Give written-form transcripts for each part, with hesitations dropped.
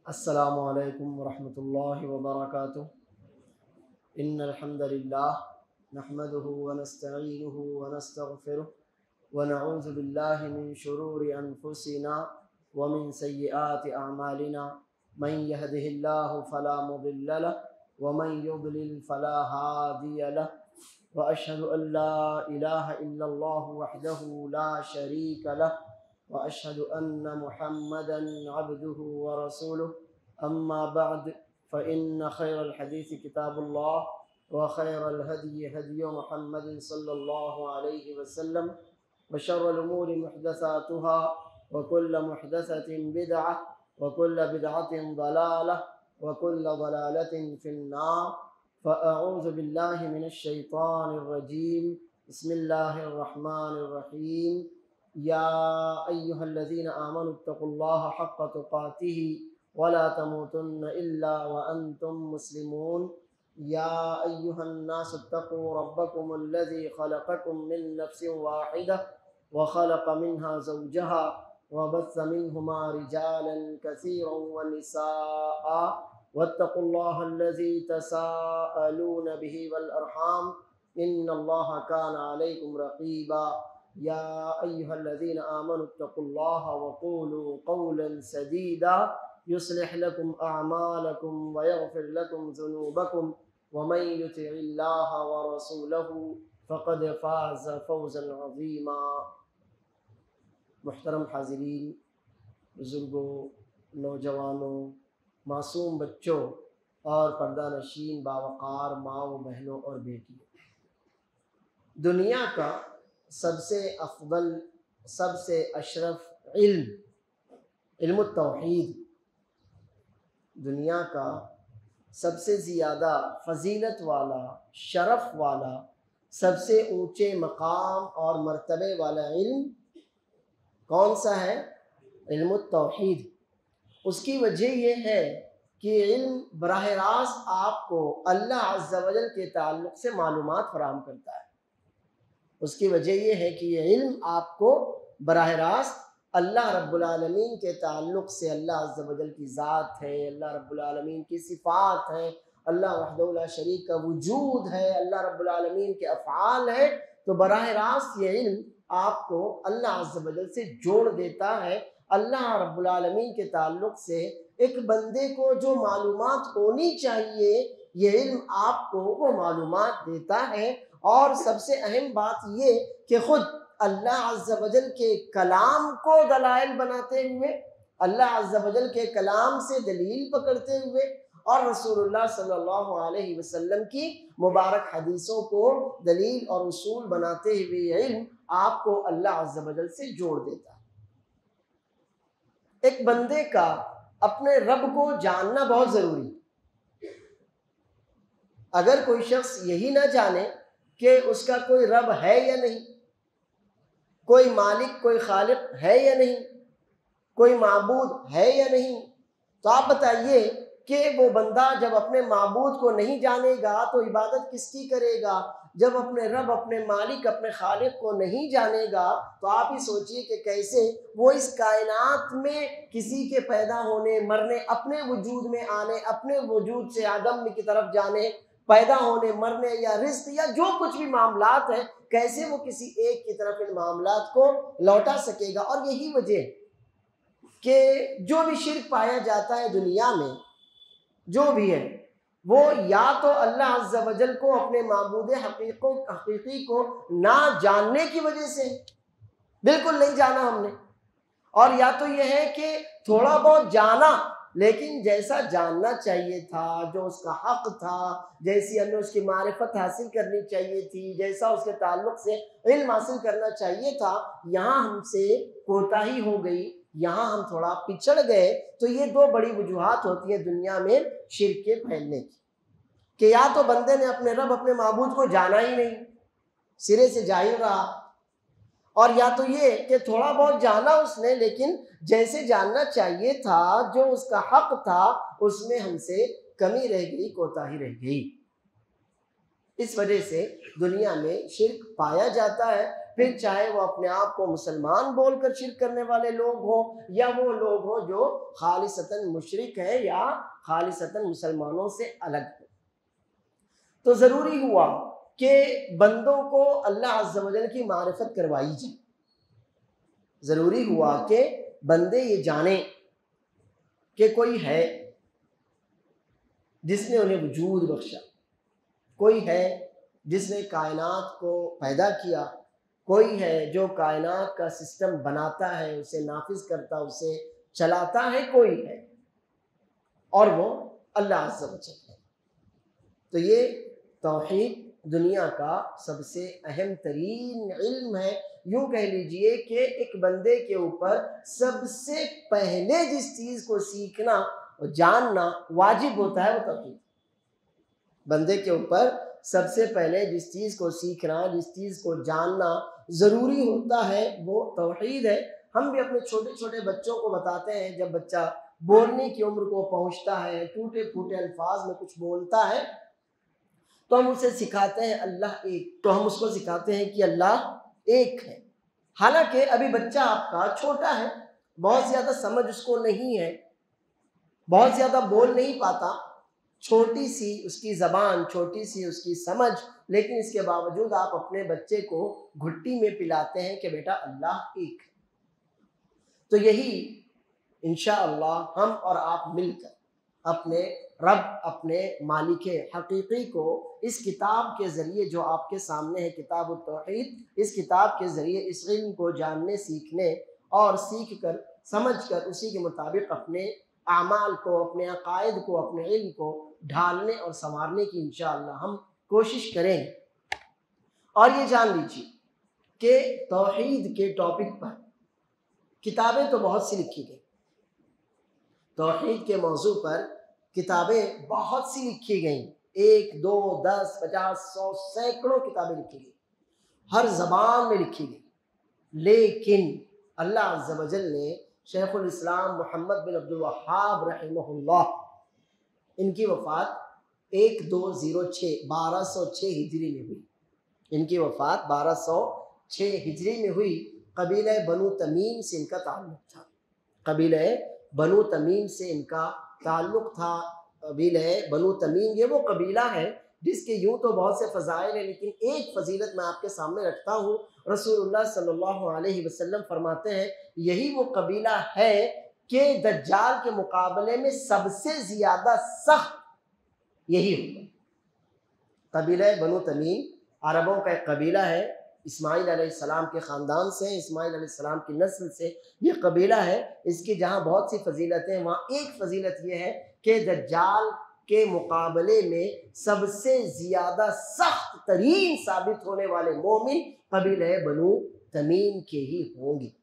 السلام علیکم ورحمۃ اللہ وبرکاتہ ان الحمد للہ نحمده ونستعینه ونستغفره ونعوذ باللہ من شرور انفسنا ومن سیئات اعمالنا من يهده الله فلا مضل له ومن يضلل فلا هادي له واشهد ان لا اله الا الله وحده لا شريك له وأشهد أن محمدا عبده ورسوله أما بعد فإن خير الحديث كتاب الله وخير الهدي هدي محمد صلى الله عليه وسلم وشر الأمور محدثاتها وكل محدثة بدعة وكل بدعة ضلالة وكل ضلالة في النار فأعوذ بالله من الشيطان الرجيم بسم الله الرحمن الرحيم یا ایہا الذین آمنوا اتقوا اللہ حق تقاته ولا تموتن الا وانتم مسلمون یا ایہا الناس اتقوا ربکم الذی خلقکم من نفس واحدہ وخلق منها زوجها وبث منهما رجالا كثيرا ونساء واتقوا الله الذي تساءلون به والارحام ان اللہ كان علیکم رقیبا یا ایہا الذین آمنوا اتقوا اللہ وقولوا قولا سدیدا یصلح لکم اعمالکم ویغفر لکم ذنوبکم ومن یطع اللہ ورسولہ فقد فاز فوزا عظیما۔ محترم حاضرین، بزرگوں، نوجوانوں، معصوم بچوں اور پردہ نشین باوقار ماؤں، بہنوں اور بیٹیوں، دنیا کا سب سے افضل، سب سے اشرف علم التوحید، دنیا کا سب سے زیادہ فضیلت والا، شرف والا، سب سے اونچے مقام اور مرتبے والا علم کون سا ہے؟ علم التوحید۔ اس کی وجہ یہ ہے کہ علم براہ راست آپ کو اللہ عز و جل کے تعلق سے معلومات فراہم کرتا ہے۔ اس کی وجہ یہ ہے کہ یہ علم آپ کو براہ راست اللہ رب العالمین کے تعلق سے، اللہ عز و جل کی ذات ہے، اللہ رب العالمین کی صفات ہیں، اللہ وحدہ لا شریک کا وجود ہے، اللہ رب العالمین کے افعال ہیں، تو براہ راست یہ علم آپ کو اللہ عز و جل سے جوڑ دیتا ہے۔ اللہ رب العالمین کے تعلق سے ایک بندے کو جو معلومات ہونی چاہیے، یہ علم آپ کو وہ معلومات دیتا ہے۔ اور سب سے اہم بات یہ کہ خود اللہ عز و جل کے کلام کو دلائل بناتے ہوئے، اللہ عز و جل کے کلام سے دلیل پکڑتے ہوئے، اور رسول اللہ صلی اللہ علیہ وسلم کی مبارک حدیثوں کو دلیل اور اصول بناتے ہوئے یہ علم آپ کو اللہ عز و جل سے جوڑ دیتا ہے۔ ایک بندے کا اپنے رب کو جاننا بہت ضروری ہے۔ اگر کوئی شخص یہی نہ جانے کہ اس کا کوئی رب ہے یا نہیں، کوئی مالک، کوئی خالق ہے یا نہیں، کوئی معبود ہے یا نہیں، تو آپ بتائیے کہ وہ بندہ جب اپنے معبود کو نہیں جانے گا تو عبادت کس کی کرے گا؟ جب اپنے رب، اپنے مالک، اپنے خالق کو نہیں جانے گا تو آپ ہی سوچئے کہ کیسے وہ اس کائنات میں کسی کے پیدا ہونے، مرنے، اپنے وجود میں آنے، اپنے وجود سے عدم کی طرف جانے، پیدا ہونے، مرنے یا رزق یا جو کچھ بھی معاملات ہیں، کیسے وہ کسی ایک کی طرف ان معاملات کو لوٹا سکے گا؟ اور یہی وجہ کہ جو بھی شرک پایا جاتا ہے دنیا میں، جو بھی ہے، وہ یا تو اللہ عز و جل کو، اپنے معبود حقیقی کو نہ جاننے کی وجہ سے، بالکل نہیں جانا ہم نے، اور یا تو یہ ہے کہ تھوڑا بہت جانا لیکن جیسا جاننا چاہیے تھا، جو اس کا حق تھا، جیسی ہمیں اس کی معرفت حاصل کرنی چاہیے تھی، جیسا اس کے تعلق سے علم حاصل کرنا چاہیے تھا، یہاں ہم سے کوتاہی ہو گئی، یہاں ہم تھوڑا پچھڑ گئے۔ تو یہ دو بڑی وجوہات ہوتی ہیں دنیا میں شرک کے پھیلنے کی، کہ یا تو بندے نے اپنے رب، اپنے معبود کو جانا ہی نہیں، سرے سے جاہل رہا، اور یا تو یہ کہ تھوڑا بہت جانا اس نے لیکن جیسے جاننا چاہیے تھا، جو اس کا حق تھا، اس میں ہم سے کمی رہ گئی، کوتاہی رہ گئی۔ اس وجہ سے دنیا میں شرک پایا جاتا ہے، پھر چاہے وہ اپنے آپ کو مسلمان بول کر شرک کرنے والے لوگ ہوں یا وہ لوگ ہوں جو خالصتاً مشرک ہیں یا خالصتاً مسلمانوں سے الگ ہیں۔ تو ضروری ہوا کہ بندوں کو اللہ عز و جل کی معرفت کروائی جائے، ضروری ہوا کہ بندے یہ جانیں کہ کوئی ہے جس نے انہیں وجود بخشا، کوئی ہے جس نے کائنات کو پیدا کیا، کوئی ہے جو کائنات کا سسٹم بناتا ہے، اسے نافذ کرتا، اسے چلاتا ہے، کوئی ہے اور وہ اللہ عز و جل ہے۔ تو یہ توحید دنیا کا سب سے اہم ترین علم ہے۔ یوں کہہ لیجئے کہ ایک بندے کے اوپر سب سے پہلے جس چیز کو سیکھنا اور جاننا واجب ہوتا ہے وہ توحید۔ بندے کے اوپر سب سے پہلے جس چیز کو سیکھنا، جس چیز کو جاننا ضروری ہوتا ہے وہ توحید ہے۔ ہم بھی اپنے چھوٹے چھوٹے بچوں کو بتاتے ہیں، جب بچہ بولنے کی عمر کو پہنچتا ہے، ٹوٹے پھوٹے الفاظ میں کچھ بولتا ہے تو ہم اسے سکھاتے ہیں اللہ ایک، تو ہم اس کو سکھاتے ہیں کہ اللہ ایک ہے، حالانکہ ابھی بچہ آپ کا چھوٹا ہے، بہت زیادہ سمجھ اس کو نہیں ہے، بہت زیادہ بول نہیں پاتا، چھوٹی سی اس کی زبان، چھوٹی سی اس کی سمجھ، لیکن اس کے باوجود آپ اپنے بچے کو گھٹی میں پلاتے ہیں کہ بیٹا اللہ ایک ہے۔ تو یہی انشاءاللہ ہم اور آپ مل کر اپنے رب، اپنے مالک حقیقی کو اس کتاب کے ذریعے جو آپ کے سامنے ہے کتاب التوحید، اس کتاب کے ذریعے اس علم کو جاننے، سیکھنے اور سیکھ کر سمجھ کر اسی کے مطابق اپنے اعمال کو، اپنے عقائد کو، اپنے علم کو ڈھالنے اور سنوارنے کی انشاءاللہ ہم کوشش کریں گے۔ اور یہ جان لیجیے کہ توحید کے ٹاپک پر کتابیں تو بہت سی لکھی گئی، توحید کے موضوع پر کتابیں بہت سی لکھی گئیں، 1 2 10 50 100 سینکڑوں کتابیں لکھی گئی، ہر زبان میں لکھی گئی، لیکن اللہ عز و جل نے شیخ الاسلام محمد بن عبد الوہاب رحمہ اللہ، ان کی وفات 1206 ہجری میں ہوئی، ان کی وفات 1206 ہجری میں ہوئی۔ قبیلہ بنو تمیم سے ان کا تعلق تھا، قبیلہ بنو تمیم سے ان کا تعلق تھا۔ قبیلہ بنو تمیم یہ وہ قبیلہ ہے جس کے یوں تو بہت سے فضائل ہیں، لیکن ایک فضیلت میں آپ کے سامنے رکھتا ہوں۔ رسول اللہ صلی اللہ علیہ وسلم فرماتے ہیں یہی وہ قبیلہ ہے کہ دجال کے مقابلے میں سب سے زیادہ سخت یہی ہوگا۔ قبیلہ بنو تمیم عربوں کا ایک قبیلہ ہے، اسماعیل علیہ السلام کے خاندان سے، اسماعیل علیہ السلام کی نسل سے یہ قبیلہ ہے۔ اس کی جہاں بہت سی فضیلتیں، وہاں ایک فضیلت یہ ہے کہ دجال کے مقابلے میں سب سے زیادہ سخت ترین ثابت ہونے والے مومن قبیلہ بنو تمیم کے ہی ہوں گے۔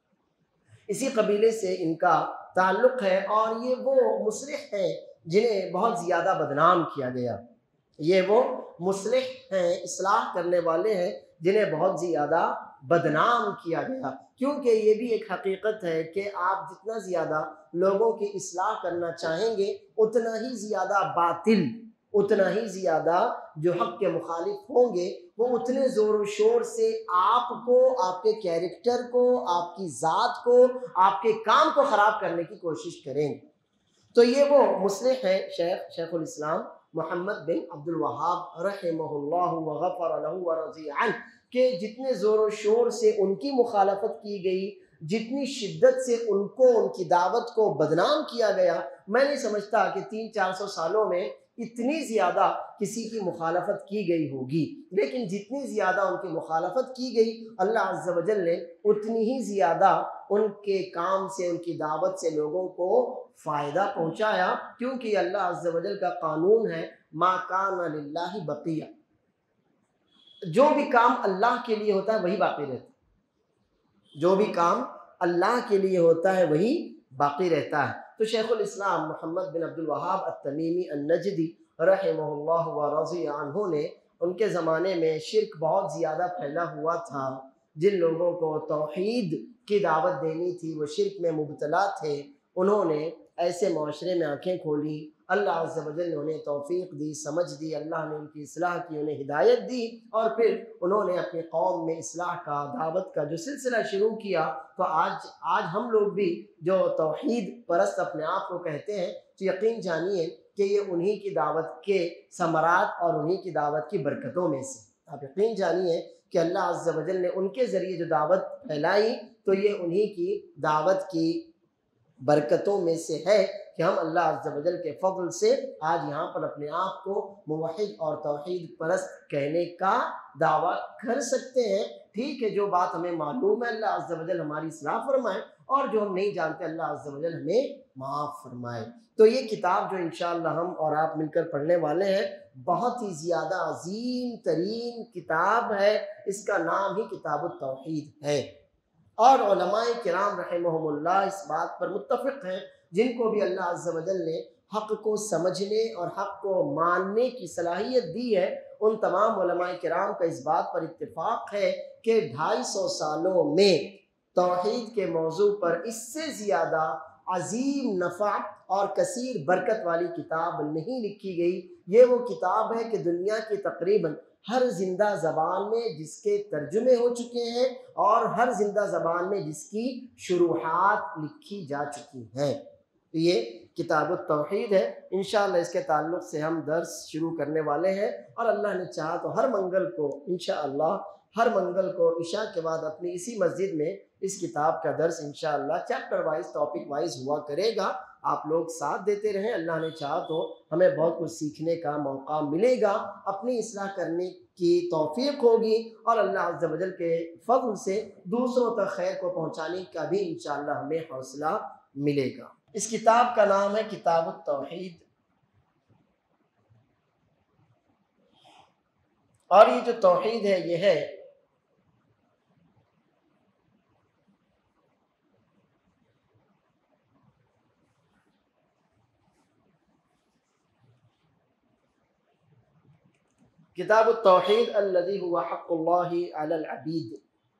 اسی قبیلے سے ان کا تعلق ہے، اور یہ وہ مصلح ہیں جنہیں بہت زیادہ بدنام کیا گیا، یہ وہ مصلح ہیں، اصلاح کرنے والے ہیں جنہیں بہت زیادہ بدنام کیا گیا، کیونکہ یہ بھی ایک حقیقت ہے کہ آپ جتنا زیادہ لوگوں کی اصلاح کرنا چاہیں گے اتنا ہی زیادہ باطل، اتنا ہی زیادہ جو حق کے مخالف ہوں گے وہ اتنے زور و شور سے آپ کو، آپ کے کیریکٹر کو، آپ کی ذات کو، آپ کے کام کو خراب کرنے کی کوشش کریں گے۔ تو یہ وہ مصلح ہے شیخ الاسلام محمد بن عبد الوہاب رحمہ اللہ وغفر له ورضی عنہ، کہ جتنے زور و شور سے ان کی مخالفت کی گئی، جتنی شدت سے ان کو، ان کی دعوت کو بدنام کیا گیا، میں نہیں سمجھتا کہ 300-400 سالوں میں اتنی زیادہ کسی کی مخالفت کی گئی ہوگی، لیکن جتنی زیادہ ان کی مخالفت کی گئی اللہ عز و جل نے اتنی ہی زیادہ ان کے کام سے، ان کی دعوت سے لوگوں کو فائدہ پہنچایا، کیونکہ اللہ عز و جل کا قانون ہے ما کان للہ بقیہ، جو بھی کام اللہ کے لیے ہوتا ہے وہی باقی رہتا ہے، جو بھی کام اللہ کے لیے ہوتا ہے وہی باقی رہتا ہے۔ تو شیخ الاسلام محمد بن عبد الوہاب التمیمی النجدی رحمہ اللہ ورضی عنہ نے، ان کے زمانے میں شرک بہت زیادہ پھیلا ہوا تھا، جن لوگوں کو توحید کی دعوت دینی تھی وہ شرک میں مبتلا تھے، انہوں نے ایسے معاشرے میں آنکھیں کھولی اللہ عز و جل نے انہیں توفیق دی، سمجھ دی، اللہ نے ان کی اصلاح کی، انہیں ہدایت دی، اور پھر انہوں نے اپنی قوم میں اصلاح کا، دعوت کا جو سلسلہ شروع کیا۔ تو آج ہم لوگ بھی جو توحید پرست اپنے آپ کو کہتے ہیں، تو یقین جانیے کہ یہ انہی کی دعوت کے ثمرات اور انہی کی دعوت کی برکتوں میں سے، آپ یقین جانیے کہ اللہ عز و جل نے ان کے ذریعے جو دعوت پھیلائی تو یہ انہی کی دعوت کی برکتوں میں سے ہے کہ ہم اللہ عز و جل کے فضل سے آج یہاں پر اپنے آپ کو موحد اور توحید پرست کہنے کا دعویٰ کر سکتے ہیں۔ ٹھیک ہے، جو بات ہمیں معلوم ہے اللہ عز و جل ہماری اصلاح فرمائے، اور جو ہم نہیں جانتے اللہ عز و جل ہمیں معاف فرمائے۔ تو یہ کتاب جو انشاءاللہ ہم اور آپ مل کر پڑھنے والے ہیں، بہت ہی زیادہ عظیم ترین کتاب ہے، اس کا نام ہی کتاب التوحید ہے، اور علماء کرام رحمہم اللہ اس بات پر متفق ہیں، جن کو بھی اللہ عز و جل نے حق کو سمجھنے اور حق کو ماننے کی صلاحیت دی ہے، ان تمام علماء کرام کا اس بات پر اتفاق ہے کہ 250 سالوں میں توحید کے موضوع پر اس سے زیادہ عظیم نفع اور کثیر برکت والی کتاب نہیں لکھی گئی۔ یہ وہ کتاب ہے کہ دنیا کی تقریباً ہر زندہ زبان میں جس کے ترجمے ہو چکے ہیں، اور ہر زندہ زبان میں جس کی شروحات لکھی جا چکی ہیں۔ یہ کتاب التوحید ہے، انشاءاللہ اس کے تعلق سے ہم درس شروع کرنے والے ہیں، اور اللہ نے چاہا تو ہر منگل کو انشاءاللہ ہر منگل کو عشاء کے بعد اپنی اسی مسجد میں اس کتاب کا درس انشاءاللہ چیپٹر وائز ٹاپک وائز ہوا کرے گا۔ آپ لوگ ساتھ دیتے رہیں، اللہ نے چاہا تو ہمیں بہت کچھ سیکھنے کا موقع ملے گا، اپنی اصلاح کرنے کی توفیق ہوگی، اور اللہ عز و جل کے فضل سے دوسروں تک خیر کو پہنچانے کا بھی انشاءاللہ ہمیں حوصلہ ملے گا۔ اس کتاب کا نام ہے کتاب التوحید، اور یہ جو توحید ہے یہ ہے کتاب التوحید الذی هو حق اللہ علی العبید،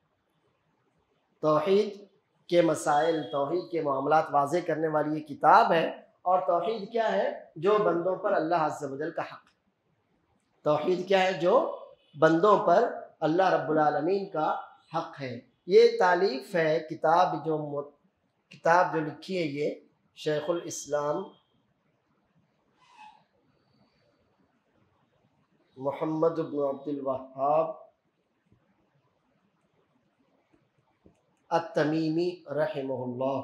توحید کے مسائل، توحید کے معاملات واضح کرنے والی یہ کتاب ہے۔ اور توحید کیا ہے؟ جو بندوں پر اللہ عز و جل کا حق ہے۔ توحید کیا ہے؟ جو بندوں پر اللہ رب العالمین کا حق ہے۔ یہ تالیف ہے کتاب جو لکھی ہے یہ شیخ الاسلام محمد بن عبد الوہاب التمیمی رحمہ اللہ۔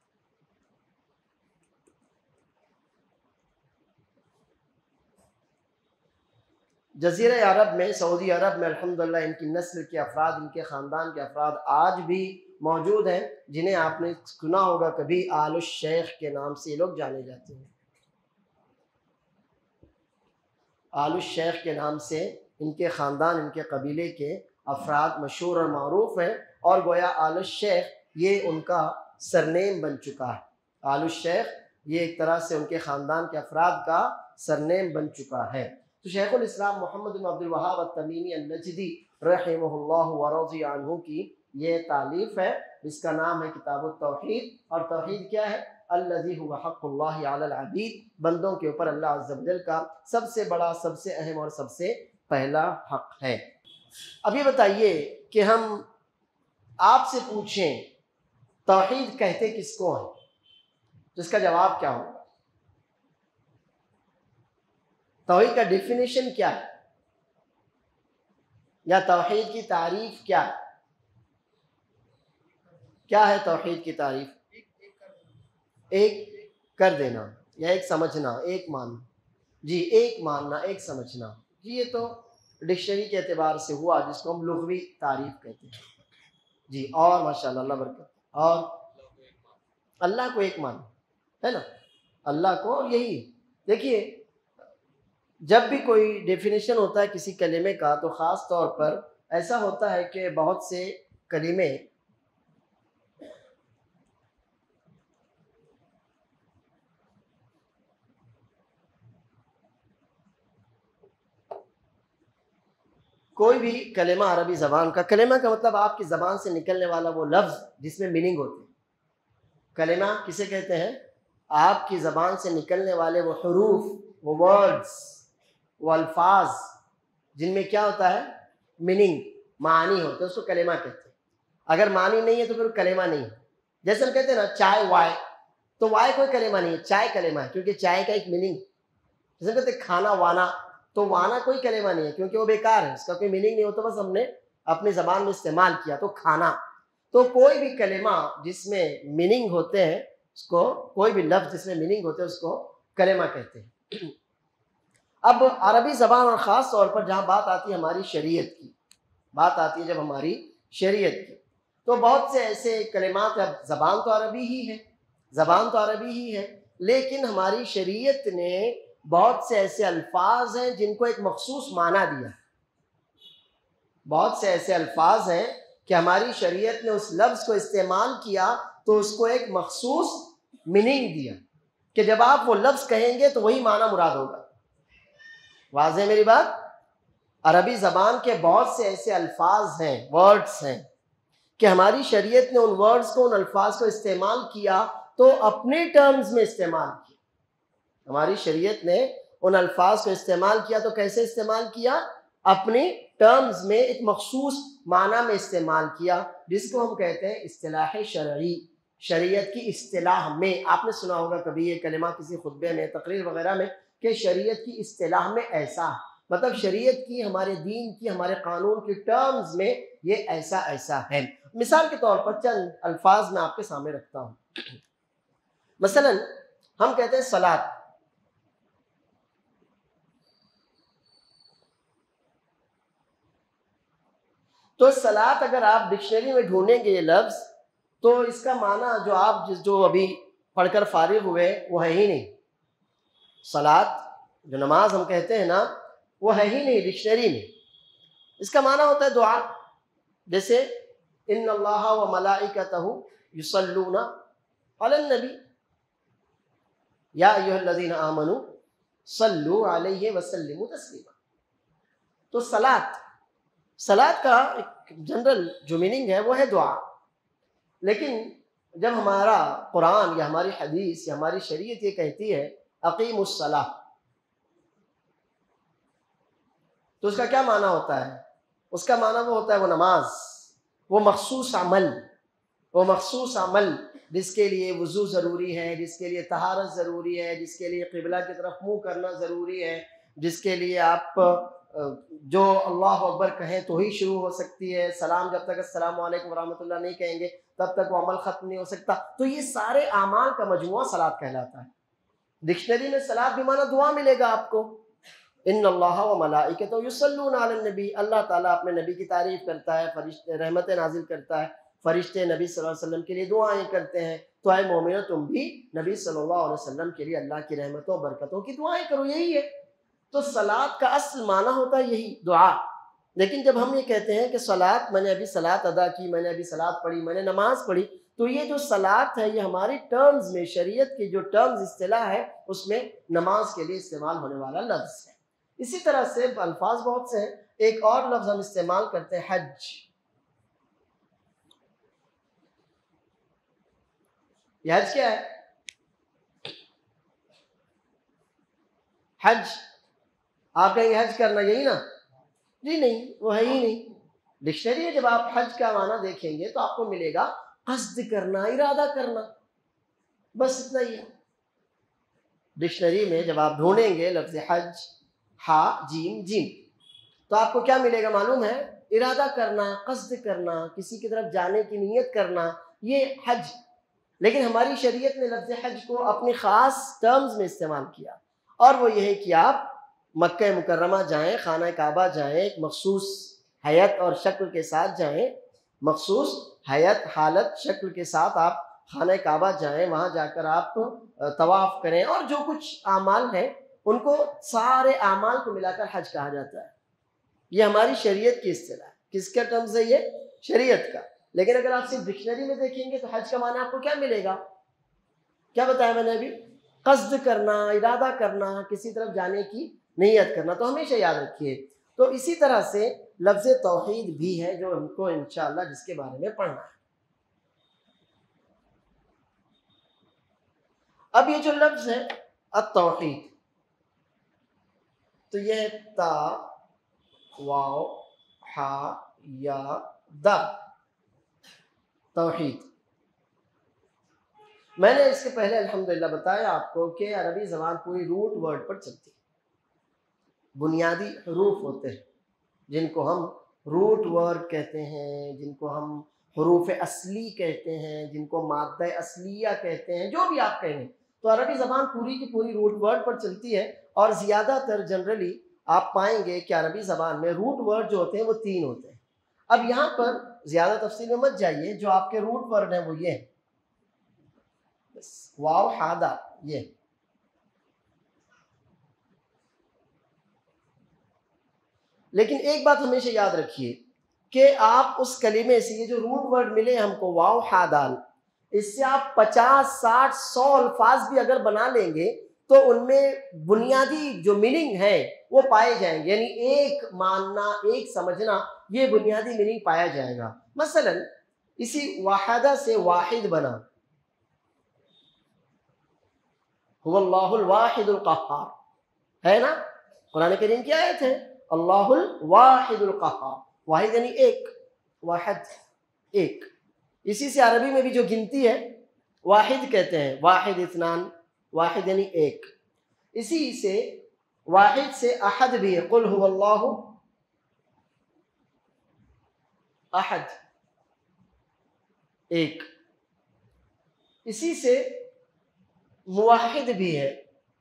جزیرہ عرب میں، سعودی عرب میں الحمدللہ ان کی نسل کے افراد، ان کے خاندان کے افراد آج بھی موجود ہیں، جنہیں آپ نے سنا ہوگا کبھی آل الشیخ کے نام سے یہ لوگ جانے جاتے ہیں۔ آل الشیخ کے نام سے ان کے خاندان، ان کے قبیلے کے افراد مشہور اور معروف ہیں، اور گویا آل الشیخ یہ ان کا سرنیم بن چکا ہے۔ آل الشیخ یہ ایک طرح سے ان کے خاندان کے افراد کا سرنیم بن چکا ہے۔ تو شیخ الاسلام محمد بن عبد الوہاب التمیمی النجدی رحمہ اللہ ورضی عنہ کی یہ تالیف ہے، جس کا نام ہے کتاب التوحید۔ اور توحید کیا ہے؟ الذی هو حق اللہ علی العبید، بندوں کے اوپر اللہ عز و جل کا سب سے بڑا، سب سے اہم اور سب سے پہلا حق ہے۔ اب یہ بتائیے کہ ہم آپ سے پوچھیں توحید کہتے کس کو ہیں، تو اس کا جواب کیا ہوگا؟ توحید کا ڈیفینیشن کیا ہے، یا توحید کی تعریف کیا ہے؟ کیا ہے توحید کی تعریف؟ ایک کر دینا، یا ایک سمجھنا، ایک ماننا۔ جی، ایک ماننا، ایک سمجھنا۔ جی، یہ تو ڈکشنری کے اعتبار سے ہوا، جس کو ہم لغوی تعریف کہتے ہیں۔ جی، اور ماشاءاللہ اللہ برکت، اور اللہ کو ایک ماننا ہے نا، اللہ کو یہی دیکھیے، جب بھی کوئی ڈیفینیشن ہوتا ہے کسی کلمے کا تو خاص طور پر ایسا ہوتا ہے کہ بہت سے کلمے کوئی بھی کلمہ عربی زبان کا، کلمہ کا مطلب آپ کی زبان سے نکلنے والا وہ لفظ جس میں میننگ ہوتی ہے۔ کلمہ کسے کہتے ہیں؟ آپ کی زبان سے نکلنے والے وہ حروف، وہ ورڈز، وہ الفاظ جن میں کیا ہوتا ہے؟ میننگ، معنی ہوتے ہیں، اس کو کلمہ کہتے ہیں۔ اگر معنی نہیں ہے تو پھر کلمہ نہیں ہے۔ جیسے ہم کہتے ہیں نا چائے وائے، تو وائے کوئی کلمہ نہیں ہے، چائے کلمہ ہے کیونکہ چائے کا ایک میننگ۔ جیسے کہتے ہیں کھانا وانا، تو وانا کوئی کلمہ نہیں ہے کیونکہ وہ بیکار ہے، اس کا کوئی میننگ نہیں ہوتا، بس ہم نے اپنی زبان میں استعمال کیا۔ تو کھانا، تو کوئی بھی کلمہ جس میں میننگ ہوتے ہیں اس کو، کوئی بھی لفظ جس میں میننگ ہوتے ہیں اس کو کلمہ کہتے ہیں۔ اب عربی زبان اور خاص طور پر جہاں بات آتی ہے ہماری شریعت کی، بات آتی ہے جب ہماری شریعت کی، تو بہت سے ایسے کلمات، اب زبان تو عربی ہی ہے، زبان تو عربی ہی ہے، لیکن ہماری شریعت نے بہت سے ایسے الفاظ ہیں جن کو ایک مخصوص معنی دیا۔ بہت سے ایسے الفاظ ہیں کہ ہماری شریعت نے اس لفظ کو استعمال کیا تو اس کو ایک مخصوص میننگ دیا کہ جب آپ وہ لفظ کہیں گے تو وہی معنی مراد ہوگا۔ واضح ہے میری بات؟ عربی زبان کے بہت سے ایسے الفاظ ہیں، ورڈز ہیں کہ ہماری شریعت نے ان ورڈز کو، ان الفاظ کو استعمال کیا تو اپنے ٹرمز میں استعمال کیا۔ ہماری شریعت نے ان الفاظ کو استعمال کیا تو کیسے استعمال کیا؟ اپنے ٹرمز میں، ایک مخصوص معنی میں استعمال کیا، جس کو ہم کہتے ہیں اصطلاح شرعی، شریعت کی اصطلاح میں۔ آپ نے سنا ہوگا کبھی یہ کلمہ کسی خطبے میں، تقریر وغیرہ میں، کہ شریعت کی اصطلاح میں ایسا، مطلب شریعت کی، ہمارے دین کی، ہمارے قانون کی ٹرمز میں یہ ایسا ایسا ہے۔ مثال کے طور پر چند الفاظ میں آپ کے سامنے رکھتا ہوں۔ مثلا ہم کہتے ہیں صلاۃ، تو صلاۃ اگر آپ ڈکشنری میں ڈھونڈیں گے یہ لفظ تو اس کا معنی جو ابھی پڑھ کر فارغ ہوئے وہ ہے ہی نہیں۔ صلاۃ جو نماز ہم کہتے ہیں نا، وہ ہے ہی نہیں ڈکشنری میں۔ اس کا معنی ہوتا ہے دعا، جیسے ان اللہ و ملائکتہ یصلون علی النبی یا ایھا الذین آمنوا صلوا علیہ وسلموا تسلیما۔ تو صلاۃ کا ایک جنرل جو میننگ ہے وہ ہے دعا، لیکن جب ہمارا قرآن یا ہماری حدیث یا ہماری شریعت یہ کہتی ہے اقیموا الصلاۃ، تو اس کا کیا معنی ہوتا ہے؟ اس کا معنی وہ ہوتا ہے وہ نماز، وہ مخصوص عمل جس کے لیے وضو ضروری ہے، جس کے لیے طہارت ضروری ہے، جس کے لیے قبلہ کی طرف منہ کرنا ضروری ہے، جس کے لیے آپ جو اللہ اکبر کہیں تو ہی شروع ہو سکتی ہے، سلام جب تک السلام علیکم ورحمۃ اللہ نہیں کہیں گے تب تک وہ عمل ختم نہیں ہو سکتا۔ تو یہ سارے اعمال کا مجموعہ صلاۃ کہلاتا ہے۔ ڈکشنری میں صلاۃ بھی معنی دعا ملے گا آپ کو۔ ان اللہ و ملائکتہ یصلون علی النبی، اللہ تعالیٰ اپنے نبی کی تعریف کرتا ہے، فرشتے رحمت نازل کرتا ہے، فرشتے نبی صلی اللہ علیہ وسلم کے لیے دعائیں کرتے ہیں، تو اے مومنو تم بھی نبی صلی اللہ علیہ وسلم کے لیے اللہ کی رحمتوں برکتوں کی دعائیں کرو، یہی ہے۔ تو صلاۃ کا اصل معنی ہوتا ہے یہی، دعا۔ لیکن جب ہم یہ کہتے ہیں کہ صلاۃ، میں نے ابھی صلاۃ ادا کی، میں نے ابھی صلاۃ پڑھی، میں نے نماز پڑھی، تو یہ جو صلاۃ ہے یہ ہماری ٹرمز میں، شریعت کی جو ٹرمز اصطلاح ہے اس میں نماز کے لیے استعمال ہونے والا لفظ ہے۔ اسی طرح سے الفاظ بہت سے ہیں۔ ایک اور لفظ ہم استعمال کرتے ہیں حج۔ یہ حج کیا ہے؟ حج، آپ کہیں حج کرنا، یہی نا؟ جی نہیں، وہ ہے ہی نہیں۔ ڈکشنری میں جب آپ حج کا معنی دیکھیں گے تو آپ کو ملے گا قصد کرنا، ارادہ کرنا، بس اتنا ہی ہے۔ ڈکشنری میں جب آپ ڈھونڈیں گے لفظ حج، ہا جیم جیم، تو آپ کو کیا ملے گا معلوم ہے؟ ارادہ کرنا، قصد کرنا، کسی کی طرف جانے کی نیت کرنا، یہ حج۔ لیکن ہماری شریعت نے لفظ حج کو اپنی خاص ٹرمز میں استعمال کیا، اور وہ یہ ہے کہ آپ مکہ مکرمہ جائیں، خانہ کعبہ جائیں، ایک مخصوص حیت اور شکل کے ساتھ جائیں، مخصوص حیت، حالت، شکل کے ساتھ آپ خانہ کعبہ جائیں، وہاں جا کر آپ طواف کریں، اور جو کچھ اعمال ہیں ان کو، سارے اعمال کو ملا کر حج کہا جاتا ہے۔ یہ ہماری شریعت کی اصطلاح ہے۔ کس کا ٹرمز ہے یہ؟ شریعت کا۔ لیکن اگر آپ صرف ڈکشنری میں دیکھیں گے تو حج کا معنی آپ کو کیا ملے گا؟ کیا بتایا میں نے ابھی؟ قصد کرنا، ارادہ کرنا، کسی طرف جانے کی نیت کرنا۔ تو ہمیشہ یاد رکھیے۔ تو اسی طرح سے لفظ توحید بھی ہے جو ہم کو انشاءاللہ جس کے بارے میں پڑھنا ہے۔ اب یہ جو لفظ ہے التوحید، تو یہ ہے تا واو ہا یا دا، توحید۔ میں نے اس سے پہلے الحمدللہ بتایا آپ کو کہ عربی زبان پوری روٹ ورڈ پر چلتی ہے، بنیادی حروف ہوتے ہیں جن کو ہم روٹ ورڈ کہتے ہیں، جن کو ہم حروف اصلی کہتے ہیں، جن کو مادہ اصلیہ کہتے ہیں، جو بھی آپ کہیں۔ تو عربی زبان پوری کی پوری روٹ ورڈ پر چلتی ہے، اور زیادہ تر جنرلی آپ پائیں گے کہ عربی زبان میں روٹ ورڈ جو ہوتے ہیں وہ 3 ہوتے ہیں۔ اب یہاں پر زیادہ تفصیل میں مت جائیے، جو آپ کے روٹ ورڈ ہیں وہ یہ ہیں، واو ہا دا، یہ۔ لیکن ایک بات ہمیشہ یاد رکھیے کہ آپ اس کلمے سے، یہ جو روٹ ورڈ ملے ہم کو واو ہا دال، اس سے آپ 50 60 100 الفاظ بھی اگر بنا لیں گے تو ان میں بنیادی جو میننگ ہے وہ پائے جائیں گے، یعنی ایک ماننا، ایک سمجھنا، یہ بنیادی میننگ پایا جائے گا۔ مثلا اسی واحدہ سے واحد بنا، هو اللہ الواحد القہار، ہے نا؟ قرآن کریم کی آیت ہے، اللہ الواحد القہار، واحد یعنی ایک، واحد ایک۔ اسی سے عربی میں بھی جو گنتی ہے واحد کہتے ہیں، واحد اثنان، واحد یعنی ایک۔ اسی سے واحد سے احد بھی ہے، قل هو اللہ احد، ایک۔ اسی سے موحد بھی ہے،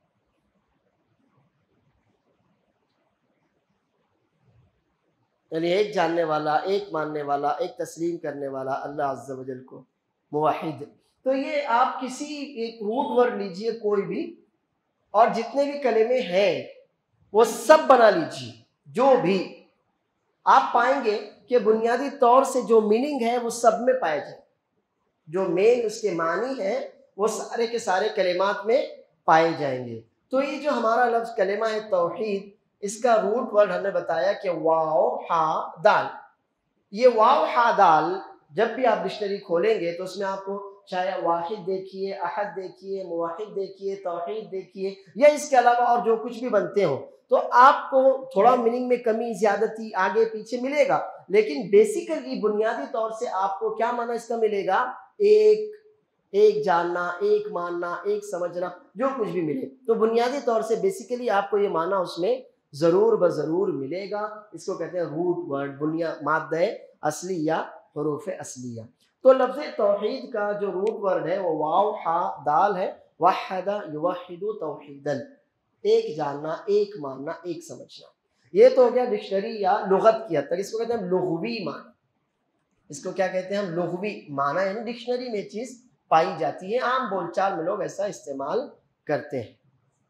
یعنی ایک جاننے والا، ایک ماننے والا، ایک تسلیم کرنے والا اللہ عز و جل کو، موحد۔ تو یہ آپ کسی ایک روٹ ورڈ لیجئے کوئی بھی، اور جتنے بھی کلمے ہیں وہ سب بنا لیجئے، جو بھی آپ پائیں گے کہ بنیادی طور سے جو میننگ ہے وہ سب میں پائے جائیں، جو مین اس کے معنی ہیں وہ سارے کے سارے کلمات میں پائے جائیں گے۔ تو یہ جو ہمارا لفظ کلمہ ہے توحید، اس کا روٹ ورڈ ہم نے بتایا کہ واو ہا دال۔ یہ واو ہا دال جب بھی آپ ڈکشنری کھولیں گے تو اس میں آپ کو چاہے واحد دیکھیے، احد دیکھیے، موحد دیکھیے، توحید دیکھیے، یا اس کے علاوہ اور جو کچھ بھی بنتے ہوں، تو آپ کو تھوڑا میننگ میں کمی زیادتی آگے پیچھے ملے گا، لیکن بیسیکلی بنیادی طور سے آپ کو کیا معنی اس کا ملے گا؟ ایک جاننا، ایک ماننا، ایک سمجھنا، جو کچھ بھی ملے۔ تو بنیادی طور سے بیسیکلی آپ کو یہ معنی اس میں ضرور بضرور ملے گا۔ اس کو کہتے ہیں روٹ ورڈ، مادہ اصلی یا حروف اصلیہ۔ تو لفظ توحید کا جو روٹ ورڈ ہے وہ واو ہا دال ہے، وحد یوحد توحیدا، ایک جاننا، ایک ماننا، ایک سمجھنا۔ یہ تو ہو گیا ڈکشنری یا لغت کی حد تک، اس کو کہتے ہیں لغوی معنی۔ اس کو کیا کہتے ہیں ہم؟ لغوی معنی، یعنی ڈکشنری میں چیز پائی جاتی ہے، عام بول چال میں لوگ ایسا استعمال کرتے ہیں۔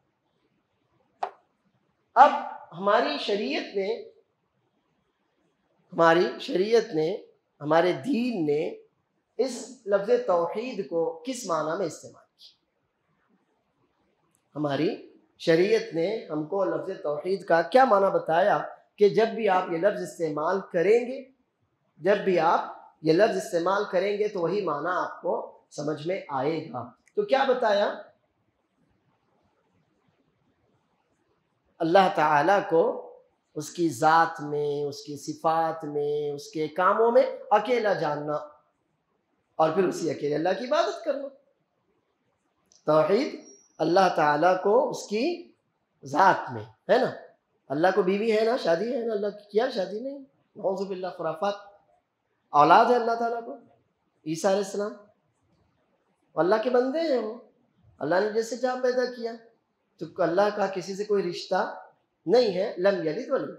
اب ہماری شریعت نے ہمارے دین نے اس لفظ توحید کو کس معنی میں استعمال کیا؟ ہماری شریعت نے ہم کو لفظ توحید کا کیا معنی بتایا کہ جب بھی آپ یہ لفظ استعمال کریں گے تو وہی معنی آپ کو سمجھ میں آئے گا۔ تو کیا بتایا؟ اللہ تعالیٰ کو اس کی ذات میں، اس کی صفات میں، اس کے کاموں میں اکیلا جاننا، اور پھر اسی اکیلے اللہ کی عبادت کرنا۔ توحید اللہ تعالیٰ کو اس کی ذات میں ہے نا، اللہ کو بیوی ہے نا، شادی ہے نا، اللہ کی کیا شادی نہیں، نعوذ باللہ خرافات، اولاد ہے اللہ تعالیٰ کو، عیسیٰ علیہ السلام، اللہ کے بندے ہیں وہ، اللہ نے جیسے چاہ پیدا کیا، تو اللہ کا کسی سے کوئی رشتہ نہیں ہے، لم یلد ولم،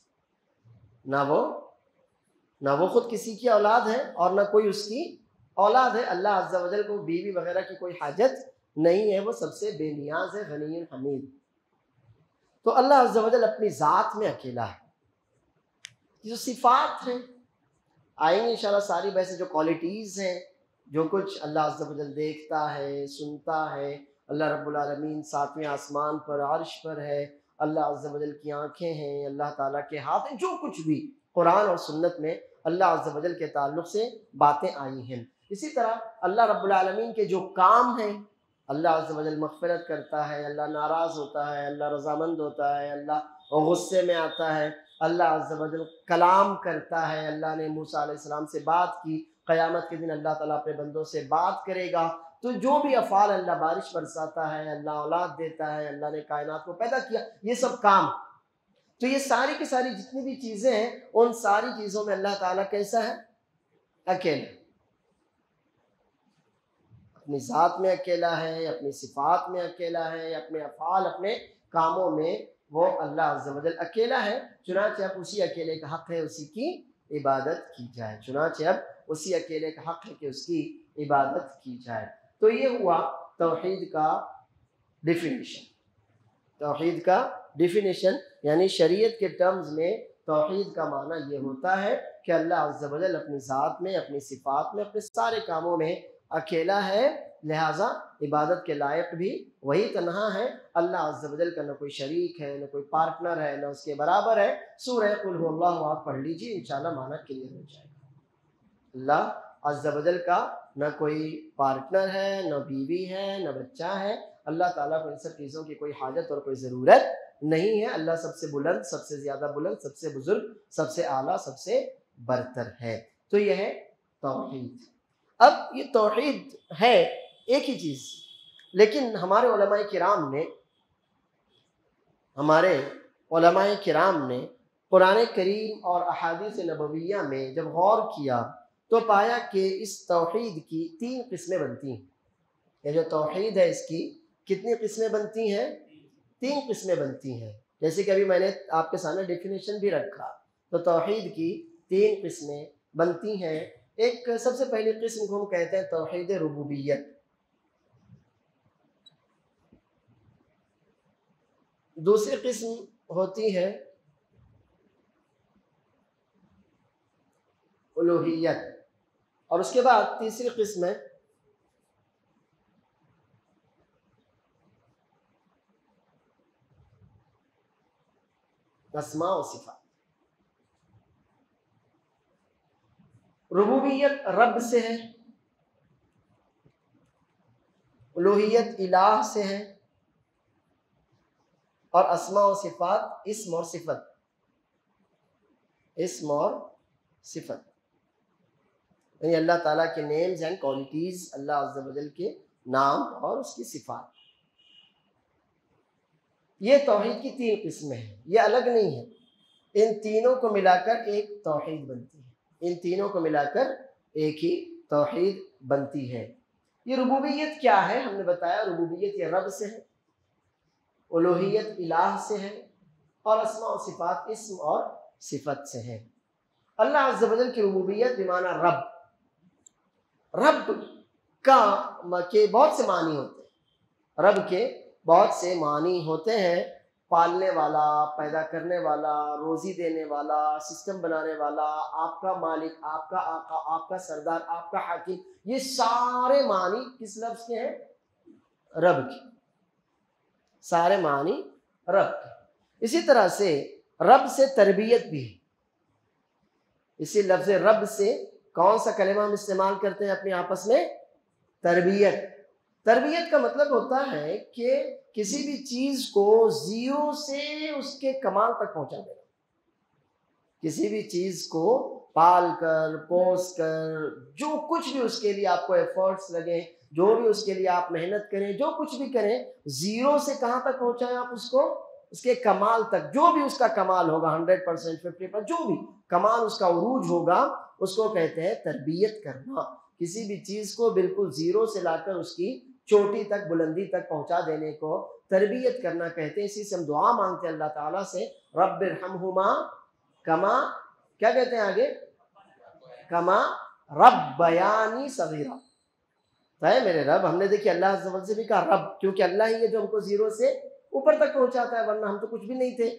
نہ وہ خود کسی کی اولاد ہے اور نہ کوئی اس کی اولاد ہے۔ اللہ عز و جل کو بیوی وغیرہ کی کوئی حاجت نہیں ہے، وہ سب سے بے نیاز ہے، غنی حمید۔ تو اللہ عز و جل اپنی ذات میں اکیلا ہے۔ جو صفات ہیں آئیں گے انشاءاللہ ساری، ویسے جو کوالٹیز ہیں، جو کچھ اللہ عز و جل دیکھتا ہے، سنتا ہے، اللہ رب العالمین 7ویں آسمان پر عرش پر ہے، اللہ عز و جل کی آنکھیں ہیں، اللہ تعالیٰ کے ہاتھ ہیں، جو کچھ بھی قرآن اور سنت میں اللہ عز و جل کے تعلق سے باتیں آئی ہیں۔ اسی طرح اللہ رب العالمین کے جو کام ہیں، اللہ عز و جل مغفرت کرتا ہے، اللہ ناراض ہوتا ہے، اللہ رضامند ہوتا ہے، اللہ غصے میں آتا ہے، اللہ عز و جل کلام کرتا ہے، اللہ نے موسیٰ علیہ السلام سے بات کی، قیامت کے دن اللہ تعالیٰ اپنے بندوں سے بات کرے گا۔ تو جو بھی افعال، اللہ بارش برساتا ہے، اللہ اولاد دیتا ہے، اللہ نے کائنات کو پیدا کیا، یہ سب کام، تو یہ ساری کی ساری جتنی بھی چیزیں ہیں، ان ساری چیزوں میں اللہ تعالیٰ کیسا ہے؟ اکیلا، اپنی ذات میں اکیلا ہے، اپنی صفات میں اکیلا ہے، اپنے افعال، اپنے کاموں میں وہ اللہ عز و جل اکیلا ہے۔ چنانچہ اب اسی اکیلے کا حق ہے اسی کی عبادت کی جائے، چنانچہ اب اسی اکیلے کا حق ہے کہ اس کی عبادت کی جائے۔ تو یہ ہوا توحید کا ڈیفینیشن۔ توحید کا ڈیفینیشن یعنی شریعت کے ٹرمز میں توحید کا معنی یہ ہوتا ہے کہ اللہ عز و جل اپنی ذات میں، اپنی صفات میں، اپنے سارے کاموں میں اکیلا ہے، لہٰذا عبادت کے لائق بھی وہی تنہا ہے۔ اللہ عز و جل کا نہ کوئی شریک ہے، نہ کوئی پارٹنر ہے، نہ اس کے برابر ہے۔ سورہ قل هو اللہ آپ پڑھ لیجیے، انشاءاللہ معنی کلیئر ہو جائے گا۔ اللہ عز و جل کا نہ کوئی پارٹنر ہے، نہ بیوی ہے، نہ بچہ ہے۔ اللہ تعالیٰ کو ان سب چیزوں کی کوئی حاجت اور کوئی ضرورت نہیں ہے۔ اللہ سب سے بلند، سب سے زیادہ بلند، سب سے بزرگ، سب سے اعلیٰ، سب سے برتر ہے۔ تو یہ ہے توحید۔ اب یہ توحید ہے ایک ہی چیز، لیکن ہمارے علماء کرام نے قرآن کریم اور احادیث نبویہ میں جب غور کیا تو پایا کہ اس توحید کی 3 قسمیں بنتی ہیں۔ یہ جو توحید ہے اس کی کتنی قسمیں بنتی ہیں؟ 3 قسمیں بنتی ہیں۔ جیسے کہ ابھی میں نے آپ کے سامنے ڈیفینیشن بھی رکھا، تو توحید کی 3 قسمیں بنتی ہیں۔ ایک سب سے پہلی قسم کو ہم کہتے ہیں توحید ربوبیت، دوسری قسم ہوتی ہے الوہیت، اور اس کے بعد تیسری قسم ہے اسماء و صفات۔ ربوبیت رب سے ہے، الوہیت الہ سے ہے، اور اسماء و صفات اسم اور صفت، اسم اور صفت یعنی اللہ تعالیٰ کے نیمز اینڈ کوالٹیز، اللہ عز و جل کے نام اور اس کی صفات۔ یہ توحید کی 3 قسمیں ہیں، یہ الگ نہیں ہے، ان تینوں کو ملا کر ایک توحید بنتی ہے، ان تینوں کو ملا کر ایک ہی توحید بنتی ہے۔ یہ ربوبیت کیا ہے؟ ہم نے بتایا ربوبیت یہ رب سے ہے، الوہیت الہ سے ہے، اور اسماء و صفات اسم اور صفت سے ہے۔ اللہ عز و جل کی ربوبیت بمعنی رب، رب کے بہت سے معنی ہوتے ہیں، رب کے بہت سے معنی ہوتے ہیں، پالنے والا، پیدا کرنے والا، روزی دینے والا، سسٹم بنانے والا، آپ کا مالک، آپ کا آقا، آپ کا سردار، آپ کا حاکم، یہ سارے معنی کس لفظ کے ہیں؟ رب کے، سارے معنی رب کے۔ اسی طرح سے رب سے تربیت بھی ہے، اسی لفظ رب سے کون سا کلمہ ہم استعمال کرتے ہیں اپنے آپس میں؟ تربیت۔ تربیت کا مطلب ہوتا ہے کہ کسی بھی چیز کو زیرو سے اس کے کمال تک پہنچا دینا، کسی بھی چیز کو پال کر، پوس کر، جو کچھ بھی اس کے لیے آپ کو ایفرٹس لگیں، جو بھی اس کے لیے آپ محنت کریں، جو کچھ بھی کریں، زیرو سے کہاں تک پہنچائیں آپ اس کو؟ اس کے کمال تک، جو بھی اس کا کمال ہوگا، 100%، 50%، جو بھی کمال اس کا عروج ہوگا، اس کو کہتے ہیں تربیت کرنا۔ کسی بھی چیز کو بالکل زیرو سے لا کر اس کی چوٹی تک، بلندی تک پہنچا دینے کو تربیت کرنا کہتے ہیں۔ اسی سے ہم دعا مانگتے ہیں اللہ تعالیٰ سے، رب ارحمہما کما، کیا کہتے ہیں آگے؟ کما ربیانی صغیرا، ہے میرے رب۔ ہم نے دیکھی اللہ عز و جل سے بھی کہا رب، کیونکہ اللہ ہی ہے جو ہم کو زیرو سے اوپر تک پہنچاتا ہے، ورنہ ہم تو کچھ بھی نہیں تھے۔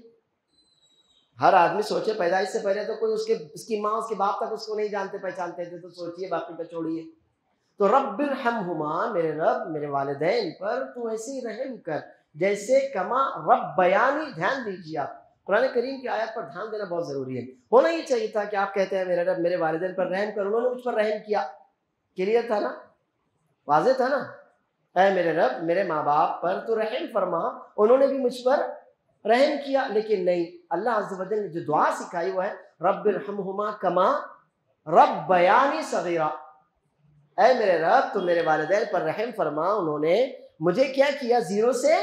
ہر آدمی سوچے پیدائش سے پہلے تو کوئی اس کی ماں، اس کے باپ تک اس کو نہیں جانتے پہچانتے تھے، تو سوچئے باقی کا چھوڑیے۔ تو رب ارحمہما، میرے رب میرے والدین پر تو ایسے ہی رحم کر جیسے کما ربیانی۔ دھیان دیجیے، آپ قرآن کریم کی آیت پر دھیان دینا بہت ضروری ہے۔ ہونا ہی چاہیے تھا کہ آپ کہتے ہیں میرے رب میرے والدین پر رحم کر، انہوں نے مجھ پر رحم کیا، کلیئر تھا نا، واضح تھا نا۔ اے میرے رب میرے ماں باپ پر تو رحم فرما، انہوں نے بھی مجھ پر رحم کیا، لیکن نہیں، اللہ عز و جل نے جو دعا سکھائی وہ ہے رب ارحمہما کما ربیانی صغیرا، اے میرے رب تو میرے والدین پر رحم فرما، انہوں نے مجھے کیا کیا، زیرو سے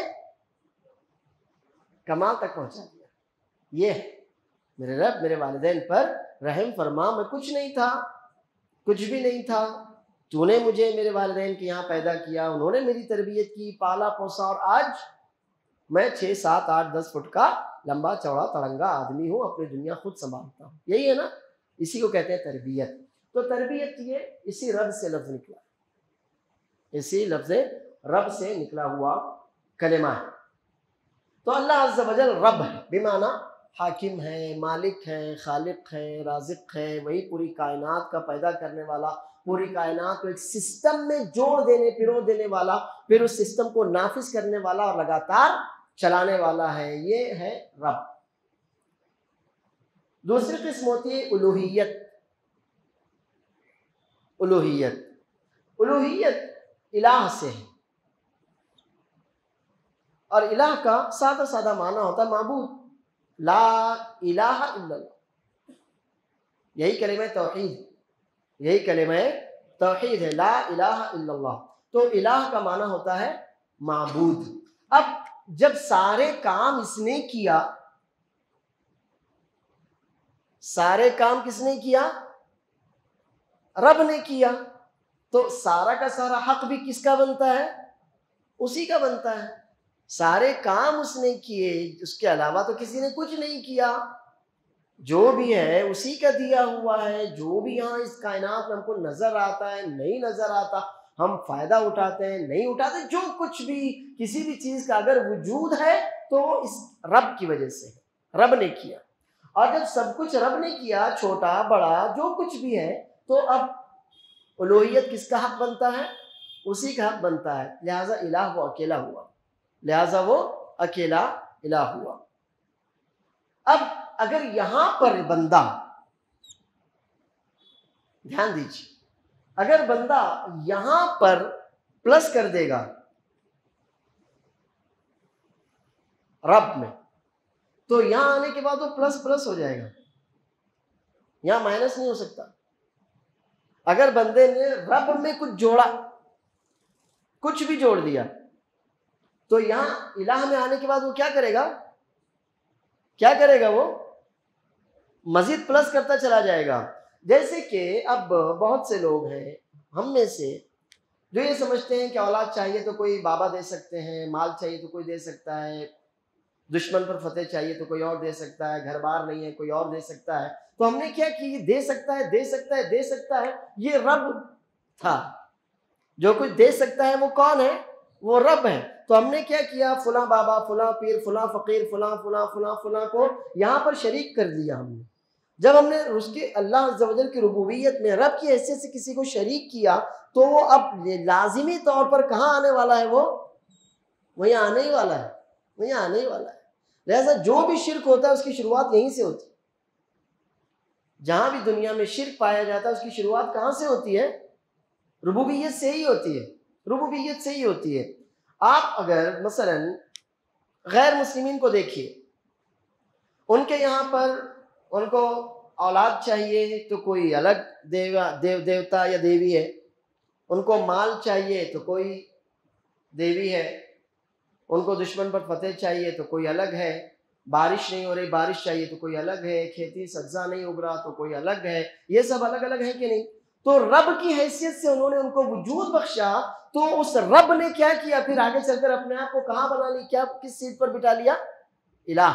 کمال تک پہنچا دیا۔ یہ ہے میرے رب میرے والدین پر رحم فرما، میں کچھ نہیں تھا، کچھ بھی نہیں تھا، تو نے مجھے میرے والدین کے یہاں پیدا کیا، انہوں نے میری تربیت کی، پالا پوسا، اور آج میں 6 7 8 10 فٹ کا لمبا چوڑا تڑنگا آدمی ہوں، اپنی دنیا خود سنبھالتا ہوں۔ یہی ہے نا، اسی کو کہتے ہیں تربیت۔ تو تربیت یہ اسی رب سے لفظ نکلا، اسی لفظ رب سے نکلا ہوا کلمہ ہے۔ تو اللہ عز و جل رب ہے، بمعنی حاکم ہے، مالک ہے، خالق ہے، رازق ہے، وہی پوری کائنات کا پیدا کرنے والا، پوری کائنات کو ایک سسٹم میں جوڑ دینے پرو دینے والا، پھر اس سسٹم کو نافذ کرنے والا اور لگاتار چلانے والا ہے، یہ ہے رب۔ دوسری قسم ہوتی ہے الوہیت۔ الوہیت الہ سے ہے، اور الہ کا سادہ سادہ معنی ہوتا ہے معبود، لا الہ الا اللہ، یہی کلمہ توحید، یہی کلمہ توحید ہے، لا الہ الا اللہ۔ تو الہ کا معنی ہوتا ہے معبود۔ اب جب سارے کام اس نے کیا، سارے کام کس نے کیا؟ رب نے کیا، تو سارا کا سارا حق بھی کس کا بنتا ہے؟ اسی کا بنتا ہے۔ سارے کام اس نے کیے، اس کے علاوہ تو کسی نے کچھ نہیں کیا، جو بھی ہے اسی کا دیا ہوا ہے۔ جو بھی یہاں اس کائنات میں ہم کو نظر آتا ہے، نہیں نظر آتا، ہم فائدہ اٹھاتے ہیں، نہیں اٹھاتے، جو کچھ بھی کسی بھی چیز کا اگر وجود ہے تو اس رب کی وجہ سے ہے، رب نے کیا۔ اور جب سب کچھ رب نے کیا، چھوٹا بڑا جو کچھ بھی ہے، تو اب الوہیت کس کا حق بنتا ہے؟ اسی کا حق بنتا ہے، لہٰذا الہ وہ اکیلا ہوا، لہٰذا وہ اکیلا الہ ہوا۔ اب اگر یہاں پر بندہ، دھیان دیجیے، اگر بندہ یہاں پر پلس کر دے گا رب میں، تو یہاں آنے کے بعد وہ پلس پلس ہو جائے گا، یہاں مائنس نہیں ہو سکتا۔ اگر بندے نے رب میں کچھ جوڑا، کچھ بھی جوڑ دیا، تو یہاں الہ میں آنے کے بعد وہ کیا کرے گا؟ کیا کرے گا؟ وہ مزید پلس کرتا چلا جائے گا۔ جیسے کہ اب بہت سے لوگ ہیں ہم میں سے جو یہ سمجھتے ہیں کہ اولاد چاہیے تو کوئی بابا دے سکتے ہیں، مال چاہیے تو کوئی دے سکتا ہے، دشمن پر فتح چاہیے تو کوئی اور دے سکتا ہے، گھر بار نہیں ہے کوئی اور دے سکتا ہے۔ تو ہم نے کیا کہ یہ دے سکتا ہے، دے سکتا ہے، دے سکتا ہے، یہ رب تھا۔ جو کچھ دے سکتا ہے وہ کون ہے؟ وہ رب ہے۔ تو ہم نے کیا کیا؟ فلاں بابا، فلاں پیر، فلاں فقیر، فلاں فلاں فلاں فلاں کو یہاں پر شریک کر دیا ہم نے۔ جب ہم نے اس کے اللہ عز و جل کی ربوبیت میں رب کی حیثیت سے کسی کو شریک کیا، تو وہ اب لازمی طور پر کہاں آنے والا ہے؟ وہ وہیں آنے ہی والا ہے، وہیں آنے ہی والا ہے۔ لہذا جو بھی شرک ہوتا ہے اس کی شروعات یہیں سے ہوتی ہے۔ جہاں بھی دنیا میں شرک پایا جاتا ہے اس کی شروعات کہاں سے ہوتی ہے؟ ربوبیت سے ہی ہوتی ہے، ربوبیت سے ہی ہوتی ہے۔ آپ اگر مثلا غیر مسلمین کو دیکھیے، ان کے یہاں پر ان کو اولاد چاہیے تو کوئی الگ دیوتا یا دیوی ہے، ان کو مال چاہیے تو کوئی دیوی ہے، ان کو دشمن پر فتح چاہیے تو کوئی الگ ہے، بارش نہیں ہو رہی بارش چاہیے تو کوئی الگ ہے، کھیتی سبزہ نہیں اگ رہا تو کوئی الگ ہے۔ یہ سب الگ الگ ہے کہ نہیں؟ تو رب کی حیثیت سے انہوں نے ان کو وجود بخشا، تو اس رب نے کیا کیا؟ پھر آگے چل کر اپنے آپ کو کہاں بنا لی؟ کیا کس سیٹ پر بٹھا لیا؟ الہ۔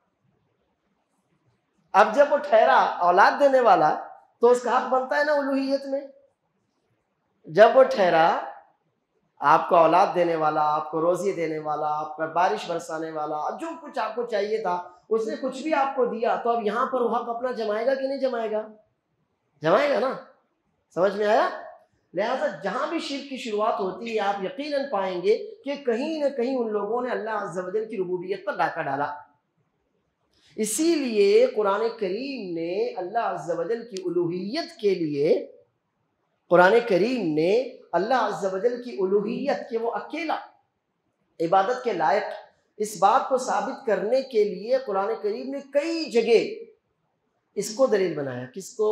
اب جب وہ ٹھہرا اولاد دینے والا تو اس کا حق بنتا ہے نا الوہیت میں۔ جب وہ ٹھہرا آپ کو اولاد دینے والا، آپ کو روزی دینے والا، آپ کا بارش برسانے والا، جو کچھ آپ کو چاہیے تھا اس نے کچھ بھی آپ کو دیا، تو اب یہاں پر وہ حق اپنا جمائے گا کہ نہیں جمائے گا؟ جمائے گا نا؟ سمجھ میں آیا؟ لہٰذا جہاں بھی شرک کی شروعات ہوتی ہے آپ یقیناً پائیں گے کہ کہیں نہ کہیں ان لوگوں نے اللہ عز و جل کی ربوبیت پر ڈاکہ ڈالا۔ اسی لیے قرآن کریم نے اللہ عز و جل کی الوہیت کے لیے، قرآن کریم نے اللہ عز و جل کی الوہیت کہ وہ اکیلا عبادت کے لائق، اس بات کو ثابت کرنے کے لیے قرآن کریم نے کئی جگہ اس کو دلیل بنایا۔ کس کو؟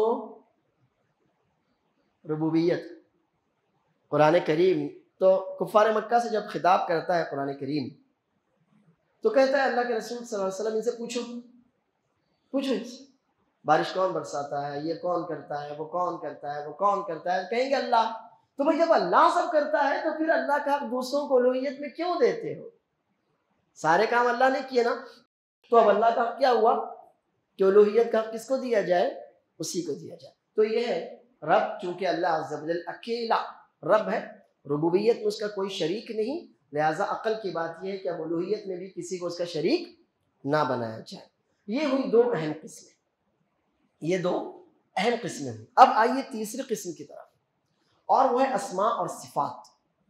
ربوبیت۔ قرآن کریم تو کفار مکہ سے جب خطاب کرتا ہے قرآن کریم تو کہتا ہے اللہ کے رسول صلی اللہ علیہ وسلم ان سے پوچھو ان سے، بارش کون برساتا ہے، یہ کون کرتا ہے، وہ کون کرتا ہے، وہ کون کرتا ہے؟ کہیں گے اللہ۔ تو بھائی جب اللہ سب کرتا ہے تو پھر اللہ کا حق دوسروں کو الوہیت میں کیوں دیتے ہو؟ سارے کام اللہ نے کیے نا، تو اب اللہ کا حق کیا ہوا کہ الوہیت کا حق کس کو دیا جائے؟ اسی کو دیا جائے۔ تو یہ ہے رب، چونکہ اللہ عز و جل اکیلا رب ہے، ربوبیت میں اس کا کوئی شریک نہیں، لہٰذا عقل کی بات یہ ہے کہ اب الوہیت میں بھی کسی کو اس کا شریک نہ بنایا جائے۔ یہ ہوئی دو اہم قسمیں، یہ دو اہم قسمیں ہوئی۔ اب آئیے تیسری قسم کی طرف، اور وہ ہے اسماء اور صفات۔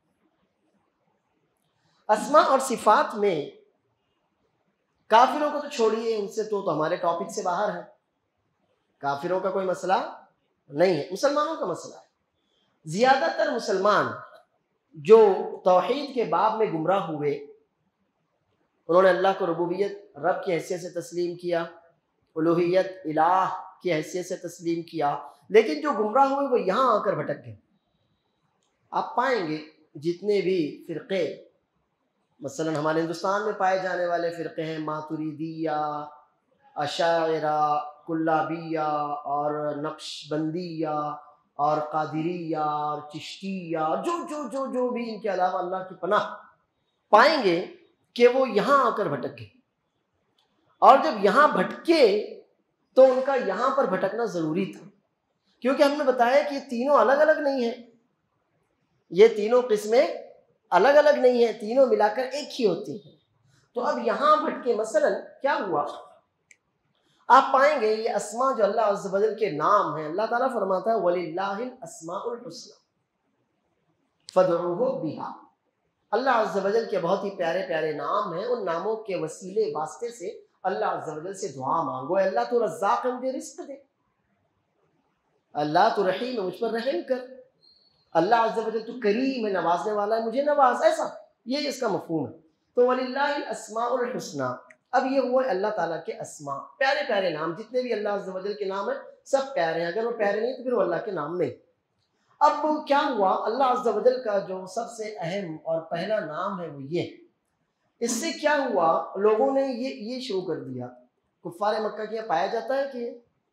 اسماء اور صفات میں کافروں کو تو چھوڑیے، ان سے تو ہمارے ٹاپک سے باہر ہے، کافروں کا کوئی مسئلہ نہیں ہے، مسلمانوں کا مسئلہ ہے۔ زیادہ تر مسلمان جو توحید کے باب میں گمراہ ہوئے، انہوں نے اللہ کو ربوبیت رب کی حیثیت سے تسلیم کیا، الوہیت الہ کی حیثیت سے تسلیم کیا، لیکن جو گمراہ ہوئے وہ یہاں آ کر بھٹک گئے۔ آپ پائیں گے جتنے بھی فرقے مثلا ہمارے ہندوستان میں پائے جانے والے فرقے ہیں، ماتریدیہ، اشاعرہ، کلابیہ اور نقش بندیہ اور قادریہ اور چشتیہ، جو جو جو جو بھی ان کے علاوہ اللہ کی پناہ، پائیں گے کہ وہ یہاں آ کر بھٹک گئے، اور جب یہاں بھٹکے تو ان کا یہاں پر بھٹکنا ضروری تھا، کیونکہ ہم نے بتایا کہ یہ تینوں الگ الگ نہیں ہیں، یہ تینوں قسمیں الگ الگ نہیں ہیں، تینوں ملا کر ایک ہی ہوتی ہیں۔ تو اب یہاں بھٹکے، مثلا کیا ہوا؟ آپ پائیں گے یہ اسماء جو اللہ عز و جل کے نام ہیں، اللہ تعالیٰ فرماتا ہے وَلِلَّهِ الْأَسْمَاءُ الْحُسْنَى فَادْعُوهُ بِهَا۔ اللہ عز و جل کے بہت ہی پیارے پیارے نام ہیں، ان ناموں کے وسیلے واسطے سے اللہ عز و جل سے دعا مانگو، اے اللہ تو رزاق ہے، مجھے رزق دے، اللہ تو رحیم ہے، مجھ پر رحم کر، اللہ عز و جل تو کریم ہے، نوازنے والا ہے، مجھے نواز، ایسا یہ اس کا مفہوم ہے۔ تو وَلِلَّهِ الْأَسْمَاءُ الْحُسْنَى، اب یہ ہوئے اللہ تعالیٰ کے اسماء، پیارے پیارے نام، جتنے بھی اللہ عز و جل کے نام ہیں سب پیارے ہیں، اگر وہ پیارے نہیں تو پھر وہ اللہ کے نام نہیں۔ اب کیا ہوا؟ اللہ عز و جل کا جو سب سے اہم اور پہلا نام ہے وہ یہ، اس سے کیا ہوا؟ لوگوں نے یہ شروع کر دیا، کفار مکہ کے یہاں پایا جاتا ہے کہ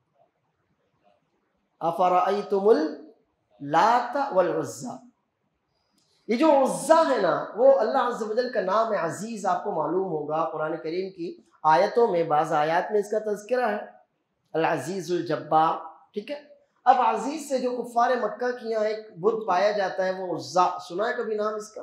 افرأیتم اللات والعزیٰ، یہ جو عزیٰ ہے نا وہ اللہ عز و جل کا نام ہے عزیز۔ آپ کو معلوم ہوگا قرآن کریم کی آیتوں میں، بعض آیات میں اس کا تذکرہ ہے، العزیز الجبار، ٹھیک ہے۔ اب عزیز سے جو کفار مکہ کی یہاں ایک بت پایا جاتا ہے وہ عزیٰ، سنا ہے کبھی نام اس کا؟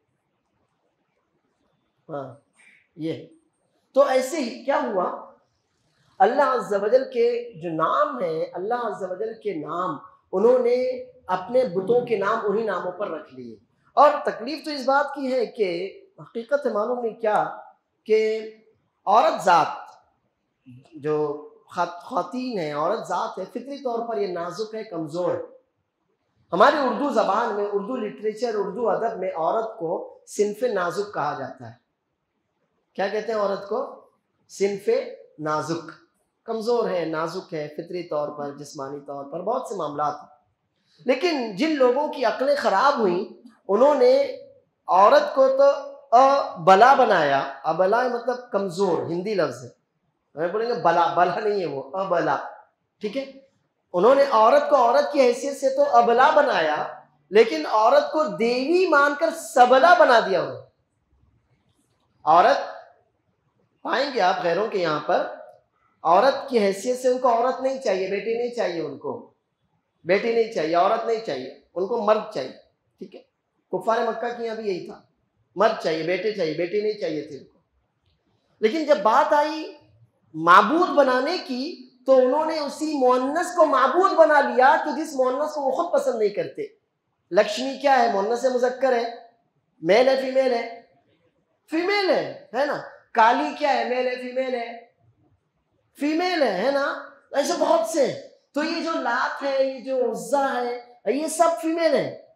ہاں یہ ہے۔ تو ایسے ہی کیا ہوا؟ اللہ عز و جل کے جو نام ہیں، اللہ عز و جل کے نام، انہوں نے اپنے بتوں کے نام انہی ناموں پر رکھ لیے، اور تکلیف تو اس بات کی ہے کہ حقیقت ہے معلوم نہیں کیا کہ عورت ذات جو خواتین ہیں، عورت ذات ہے، فطری طور پر یہ نازک ہے، کمزور ہے۔ ہماری اردو زبان میں، اردو لٹریچر، اردو ادب میں عورت کو صنف نازک کہا جاتا ہے۔ کیا کہتے ہیں عورت کو؟ صنف نازک، کمزور ہے، نازک ہے، فطری طور پر، جسمانی طور پر، بہت سے معاملات ہیں۔ لیکن جن لوگوں کی عقلیں خراب ہوئیں انہوں نے عورت کو تو ابلا بنایا، ابلا مطلب کمزور، ہندی لفظ ہے، ہمیں بولیں گے بلا، بلا نہیں ہے وہ، ابلا، ٹھیک ہے۔ انہوں نے عورت کو عورت کی حیثیت سے تو ابلا بنایا، لیکن عورت کو دیوی مان کر سبلا بنا دیا انہوں نے۔ عورت پائیں گے آپ غیروں کے یہاں پر، عورت کی حیثیت سے ان کو عورت نہیں چاہیے، بیٹی نہیں چاہیے، ان کو بیٹی نہیں چاہیے، عورت نہیں چاہیے، ان کو مرد چاہیے، ٹھیک ہے۔ کفار مکہ کے یہاں بھی یہی تھا، مرد چاہیے، بیٹے چاہیے، بیٹی نہیں چاہیے تھی ان کو۔ لیکن جب بات آئی معبود بنانے کی تو انہوں نے اسی مؤنث کو معبود بنا لیا کہ جس مؤنث کو وہ خود پسند نہیں کرتے۔ لکشمی کیا ہے؟ مؤنث ہے، مذکر ہے، میل ہے، فیمیل ہے؟ فیمیل ہے نا۔ کالی کیا ہے؟ میل ہے، فیمیل ہے؟ فیمیل ہے نا۔ ایسے بہت سے، تو یہ جو لات ہے، یہ جو عزیٰ ہے، یہ سب فیمیل ہیں۔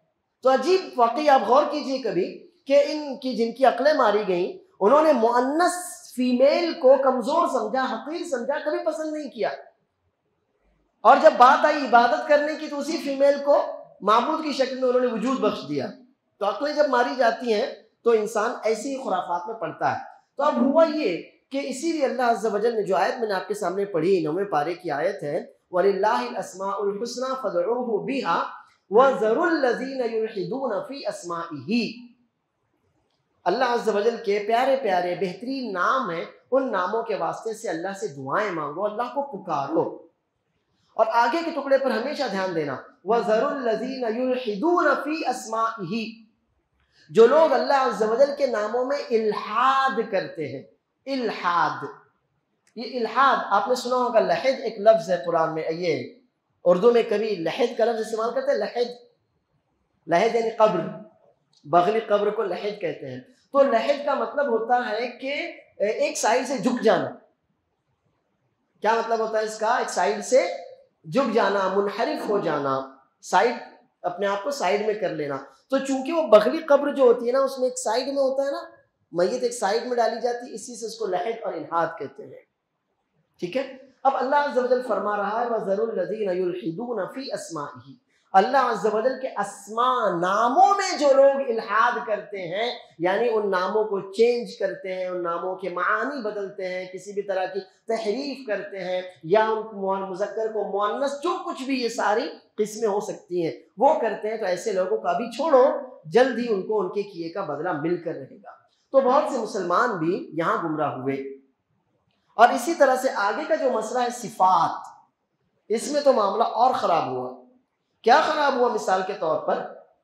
تو عجیب واقعی آپ غور کیجئے کبھی کہ ان کی جن کی عقلیں ماری گئیں انہوں نے مؤنث فیمیل کو کمزور سمجھا، حقیر سمجھا، کبھی پسند نہیں کیا، اور جب بات آئی عبادت کرنے کی تو اسی فیمیل کو معبود کی شکل میں انہوں نے وجود بخش دیا۔ تو عقلیں جب ماری جاتی ہیں تو انسان ایسی خرافات میں پڑتا ہے۔ تو اب ہوا یہ کہ اسی لیے اللہ عز و جل نے جو آیت میں نے آپ کے سامنے پڑھی 9ویں پارے کی آیت ہے وَلِلَّهِ الْأَسْمَاءُ الْحُسْنَى فَادْعُوهُ بِهَا وَذَرُوا الَّذِينَ يُلْحِدُونَ فِي أَسْمَائِهِ، اللہ عز و جل کے پیارے پیارے بہترین نام ہیں، ان ناموں کے واسطے سے اللہ سے دعائیں مانگو، اللہ کو پکارو۔ اور آگے کے ٹکڑے پر ہمیشہ دھیان دینا وَذَرُوا الَّذِينَ يُلْحِدُونَ فِي أَسْمَائِهِ، جو لوگ اللہ عز و جل کے ناموں میں الحاد کرتے ہیں۔ الحاد، یہ الحاد آپ نے سنا ہوگا، لحد ایک لفظ ہے قرآن میں، یہ اردو میں کبھی لحد کا لفظ استعمال کرتے ہیں، لحد یعنی قبر، بغلی قبر کو لحد کہتے ہیں۔ تو لحد کا مطلب ہوتا ہے کہ ایک سائڈ سے جھک جانا۔ کیا مطلب ہوتا ہے اس کا؟ ایک سائڈ سے جھک جانا، منحرف ہو جانا، سائڈ، اپنے آپ کو سائڈ میں کر لینا۔ تو چونکہ وہ بغلی قبر جو ہوتی ہے نا اس میں ایک سائڈ میں ہوتا ہے نا، میت ایک سائڈ میں ڈالی جاتی ہے، اسی سے اس کو لحد اور الحاد کہتے ہیں۔ ٹھیک ہے، اب اللہ عز و جل فرما رہا ہے وَذَرُوا الَّذِينَ يُلْحِدُونَ فِي أَسْمَائِهِ، اللہ عز و جل کے اسماء، ناموں میں جو لوگ الحاد کرتے ہیں، یعنی ان ناموں کو چینج کرتے ہیں، ان ناموں کے معانی بدلتے ہیں، کسی بھی طرح کی تحریف کرتے ہیں، یا ان مذکر کو مؤنث، جو کچھ بھی یہ ساری قسمیں ہو سکتی ہیں وہ کرتے ہیں، تو ایسے لوگوں کو ابھی چھوڑو، جلد ہی ان کو ان کے کیے کا بدلہ مل کر رہے گا۔ تو بہت سے مسلمان بھی یہاں گمراہ ہوئے۔ اور اسی طرح سے آگے کا جو مسئلہ ہے صفات، اس میں تو معاملہ اور خراب ہوا۔ کیا خراب ہوا؟ مثال کے طور پر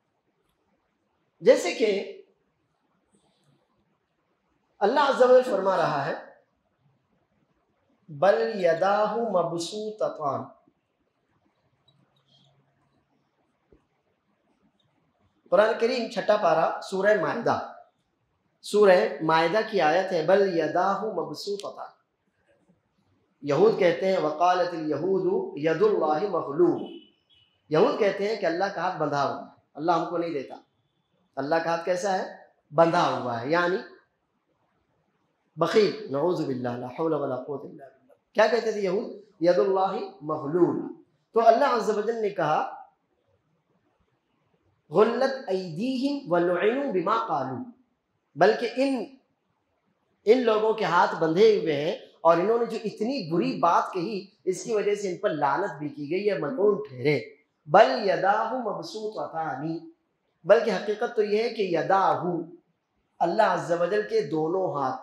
جیسے کہ اللہ عز و جل فرما رہا ہے بل یداہ مبسوطتان، قرآن کریم 6 پارہ سورہ مائدہ کی آیت ہے بل یداہ مبسوطتان۔ یہود کہتے ہیں وقالت الیہود ید اللہ مغلول، یہود کہتے ہیں کہ اللہ کا ہاتھ بندھا ہوا ہے، اللہ ہم کو نہیں دیتا۔ اللہ کا ہاتھ کیسا ہے؟ بندھا ہوا ہے، یعنی بخیل، نعوذ باللہ، لا حول ولا قوت الا باللہ۔ کیا کہتے تھے یہود؟ ید اللہ مغلول۔ تو اللہ عز و جل نے کہا غلت ایدیہم ولعنوا بما قالوا، بلکہ ان لوگوں کے ہاتھ بندھے ہوئے ہیں اور انہوں نے جو اتنی بری بات کہی اس کی وجہ سے ان پر لعنت بھی کی گئی ہے، ملعون ٹھہرے۔ بل یداہ مبسوطتان، بلکہ حقیقت تو یہ ہے کہ یداہ، اللہ عز و جل کے دونوں ہاتھ،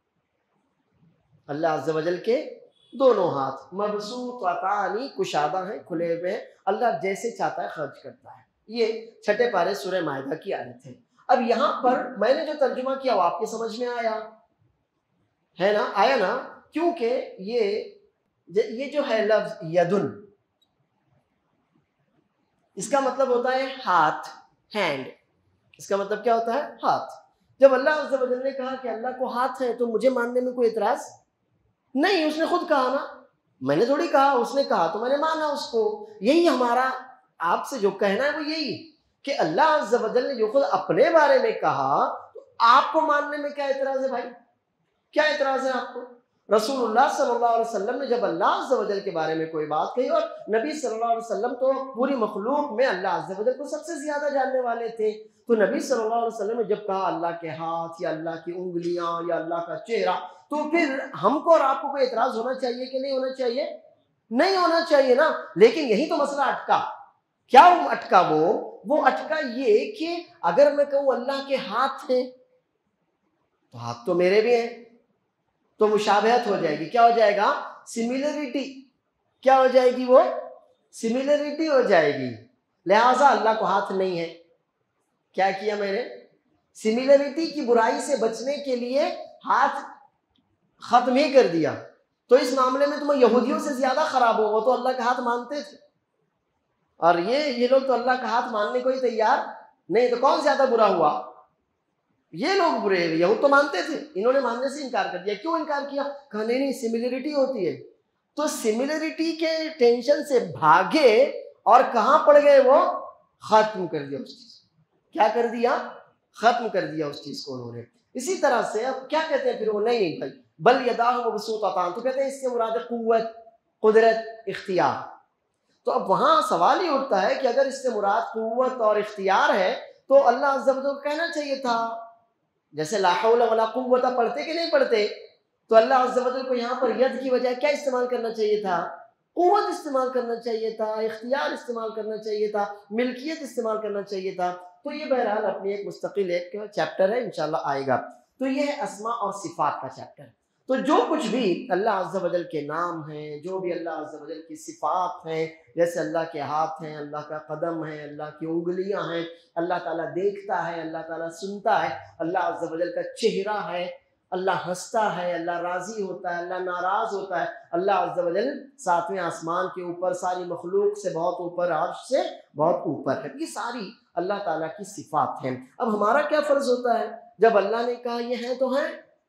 اللہ عز و جل کے دونوں ہاتھ مبسوطتان، کشادہ ہیں، کھلے ہوئے ہیں، اللہ جیسے چاہتا ہے خرچ کرتا ہے۔ یہ 6 پارے سورہ مائدہ کی آیت ہے۔ اب یہاں پر میں نے جو ترجمہ کیا وہ آپ کے سمجھ میں آیا ہے نا؟ آیا نا؟ کیونکہ یہ جو ہے لفظ یدن، اس کا مطلب ہوتا ہے ہاتھ، ہینڈ، اس کا مطلب کیا ہوتا ہے؟ ہاتھ۔ جب اللہ عز و جل نے کہا کہ اللہ کو ہاتھ ہے تو مجھے ماننے میں کوئی اعتراض نہیں، اس نے خود کہا نا، میں نے تھوڑی کہا، اس نے کہا تو میں نے مانا اس کو۔ یہی ہمارا آپ سے جو کہنا ہے وہ یہی کہ اللہ عز و جل نے جو خود اپنے بارے میں کہا تو آپ کو ماننے میں کیا اعتراض ہے بھائی؟ کیا اعتراض ہے آپ کو؟ رسول اللہ صلی اللہ علیہ وسلم نے جب اللہ عز و جل کے بارے میں کوئی بات کہی، اور نبی صلی اللہ علیہ وسلم تو پوری مخلوق میں اللہ عز و جل کو سب سے زیادہ جاننے والے تھے، تو نبی صلی اللہ علیہ وسلم نے جب کہا اللہ کے ہاتھ یا اللہ کی انگلیاں یا اللہ کا چہرہ، تو پھر ہم کو اور آپ کو کوئی اعتراض ہونا چاہیے کہ نہیں ہونا چاہیے؟ نہیں ہونا چاہیے نا۔ لیکن یہی تو مسئلہ اٹکا۔ کیا اٹکا؟ وہ اٹکا یہ کہ اگر میں کہوں اللہ کے ہاتھ ہیں تو ہاتھ تو میرے بھی ہیں، تو مشابہت ہو جائے گی۔ کیا ہو جائے گا؟ سملرٹی۔ کیا ہو جائے گی؟ وہ سملرٹی ہو جائے گی۔ لہٰذا اللہ کو ہاتھ نہیں ہے۔ کیا کیا میں نے؟ سملرٹی کی برائی سے بچنے کے لیے ہاتھ ختم ہی کر دیا۔ تو اس معاملے میں تم یہودیوں سے زیادہ خراب ہو، وہ تو اللہ کا ہاتھ مانتے تھے، اور یہ لوگ تو اللہ کا ہاتھ ماننے کو ہی تیار نہیں، تو کون زیادہ برا ہوا؟ یہ لوگ برے ہوئے، یہود تو مانتے تھے، انہوں نے ماننے سے انکار کر دیا۔ کیوں انکار کیا؟ کہا نہیں سملرٹی ہوتی ہے۔ تو سملرٹی کے ٹینشن سے بھاگے اور کہاں پڑ گئے؟ وہ ختم کر دیا اس چیز۔ کیا کر دیا؟ ختم کر دیا اس چیز کو انہوں نے۔ اسی طرح سے اب کیا کہتے ہیں پھر وہ، نہیں بھائی بل یداہ مبسوطتان، تو کہتے ہیں اس سے مراد قوت، قدرت، اختیار۔ تو اب وہاں سوال یہ اٹھتا ہے کہ اگر اس سے مراد قوت اور اختیار ہے تو اللہ عز و جل کو کہنا چاہیے تھا، جیسے لا حول ولا قوت پڑھتے کہ نہیں پڑھتے، تو اللہ عز و جل کو یہاں پر ید کی بجائے کیا استعمال کرنا چاہیے تھا؟ قوت استعمال کرنا چاہیے تھا، اختیار استعمال کرنا چاہیے تھا، ملکیت استعمال کرنا چاہیے تھا۔ تو یہ بہرحال اپنی ایک مستقل ایک چیپٹر ہے، انشاءاللہ آئے گا۔ تو یہ ہے اسماء اور صفات کا چیپٹر۔ تو جو کچھ بھی اللہ عز و جل کے نام ہیں، جو بھی اللہ عز و جل کی صفات ہیں، جیسے اللہ کے ہاتھ ہیں، اللہ کا قدم ہے، اللہ کی انگلیاں ہیں، اللہ تعالیٰ دیکھتا ہے، اللہ تعالیٰ سنتا ہے، اللہ عز و جل کا چہرہ ہے، اللہ ہنستا ہے، اللہ راضی ہوتا ہے، اللہ ناراض ہوتا ہے، اللہ عز و جل ساتویں آسمان کے اوپر، ساری مخلوق سے بہت اوپر، عرش سے بہت اوپر ہے۔ یہ ساری اللہ تعالیٰ کی صفات ہیں۔ اب ہمارا کیا فرض ہوتا ہے؟ جب اللہ نے کہا یہ ہیں تو ہیں،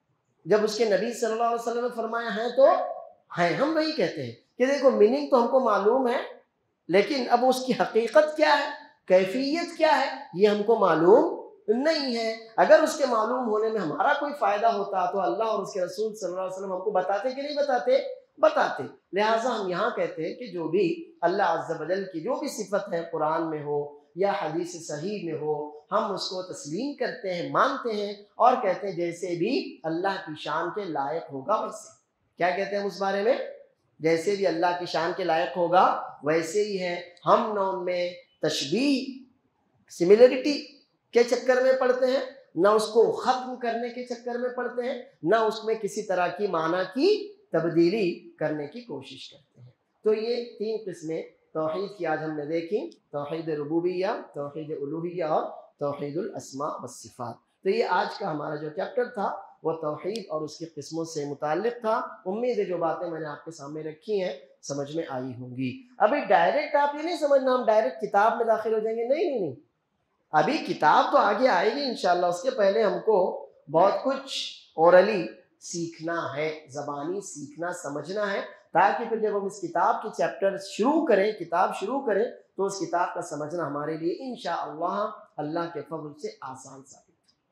جب اس کے نبی صلی اللہ علیہ وسلم نے فرمایا ہیں تو ہیں، ہم وہی کہتے ہیں کہ دیکھو میننگ تو ہم کو معلوم ہے، لیکن اب اس کی حقیقت کیا ہے، کیفیت کیا ہے، یہ ہم کو معلوم نہیں ہے۔ اگر اس کے معلوم ہونے میں ہمارا کوئی فائدہ ہوتا تو اللہ اور اس کے رسول صلی اللہ علیہ وسلم ہم کو بتاتے کہ نہیں بتاتے؟ بتاتے۔ لہٰذا ہم یہاں کہتے ہیں کہ جو بھی اللہ عز و جل کی جو بھی صفت ہے قرآن میں ہو یا حدیث صحیح میں ہو، ہم اس کو تسلیم کرتے ہیں، مانتے ہیں، اور کہتے ہیں جیسے بھی اللہ کی شان کے لائق ہوگا ویسے۔ کیا کہتے ہیں ہم اس بارے میں؟ جیسے بھی اللہ کی شان کے لائق ہوگا ویسے ہی ہے۔ ہم نہ ان میں تشبیہ، سملرٹی کے چکر میں پڑھتے ہیں، نہ اس کو ختم کرنے کے چکر میں پڑھتے ہیں، نہ اس میں کسی طرح کی معنی کی تبدیلی کرنے کی کوشش کرتے ہیں۔ تو یہ تین قسمیں توحید کی آج ہم نے دیکھی، توحید ربوبیہ، توحید الوہیہ اور توحید الاسماء والصفات۔ تو یہ آج کا ہمارا جو چیپٹر تھا وہ توحید اور اس کی قسموں سے متعلق تھا۔ امید ہے جو باتیں میں نے آپ کے سامنے رکھی ہیں سمجھ میں آئی ہوں گی۔ ابھی ڈائریکٹ آپ یہ نہیں سمجھنا ہم ڈائریکٹ کتاب میں داخل ہو جائیں گے، نہیں نہیں نہیں، ابھی کتاب تو آگے آئے گی انشاءاللہ، اس کے پہلے ہم کو بہت کچھ اورلی سیکھنا ہے، زبانی سیکھنا سمجھنا ہے، تاکہ پھر جب ہم اس کتاب کی چیپٹر شروع کریں، کتاب شروع کریں، تو اس کتاب کا سمجھنا ہمارے لیے انشاءاللہ اللہ کے فضل سے آسان ثابت۔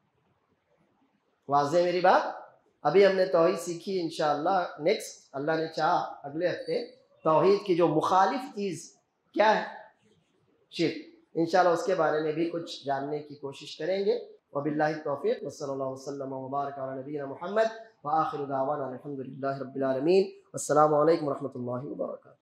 واضح میری بات؟ ابھی ہم نے توحید سیکھی، انشاءاللہ نیکسٹ اللہ نے چاہا اگلے ہفتے توحید کی جو مخالف چیز کیا ہے، شرک، انشاءاللہ اس کے بارے میں بھی کچھ جاننے کی کوشش کریں گے۔ وباللہ التوفیق، وصلی اللہ وسلم وبارک علی نبینا محمد، وآخر دعوانا الحمد للہ رب العالمین۔ السلام علیکم ورحمۃ اللہ وبرکاتہ۔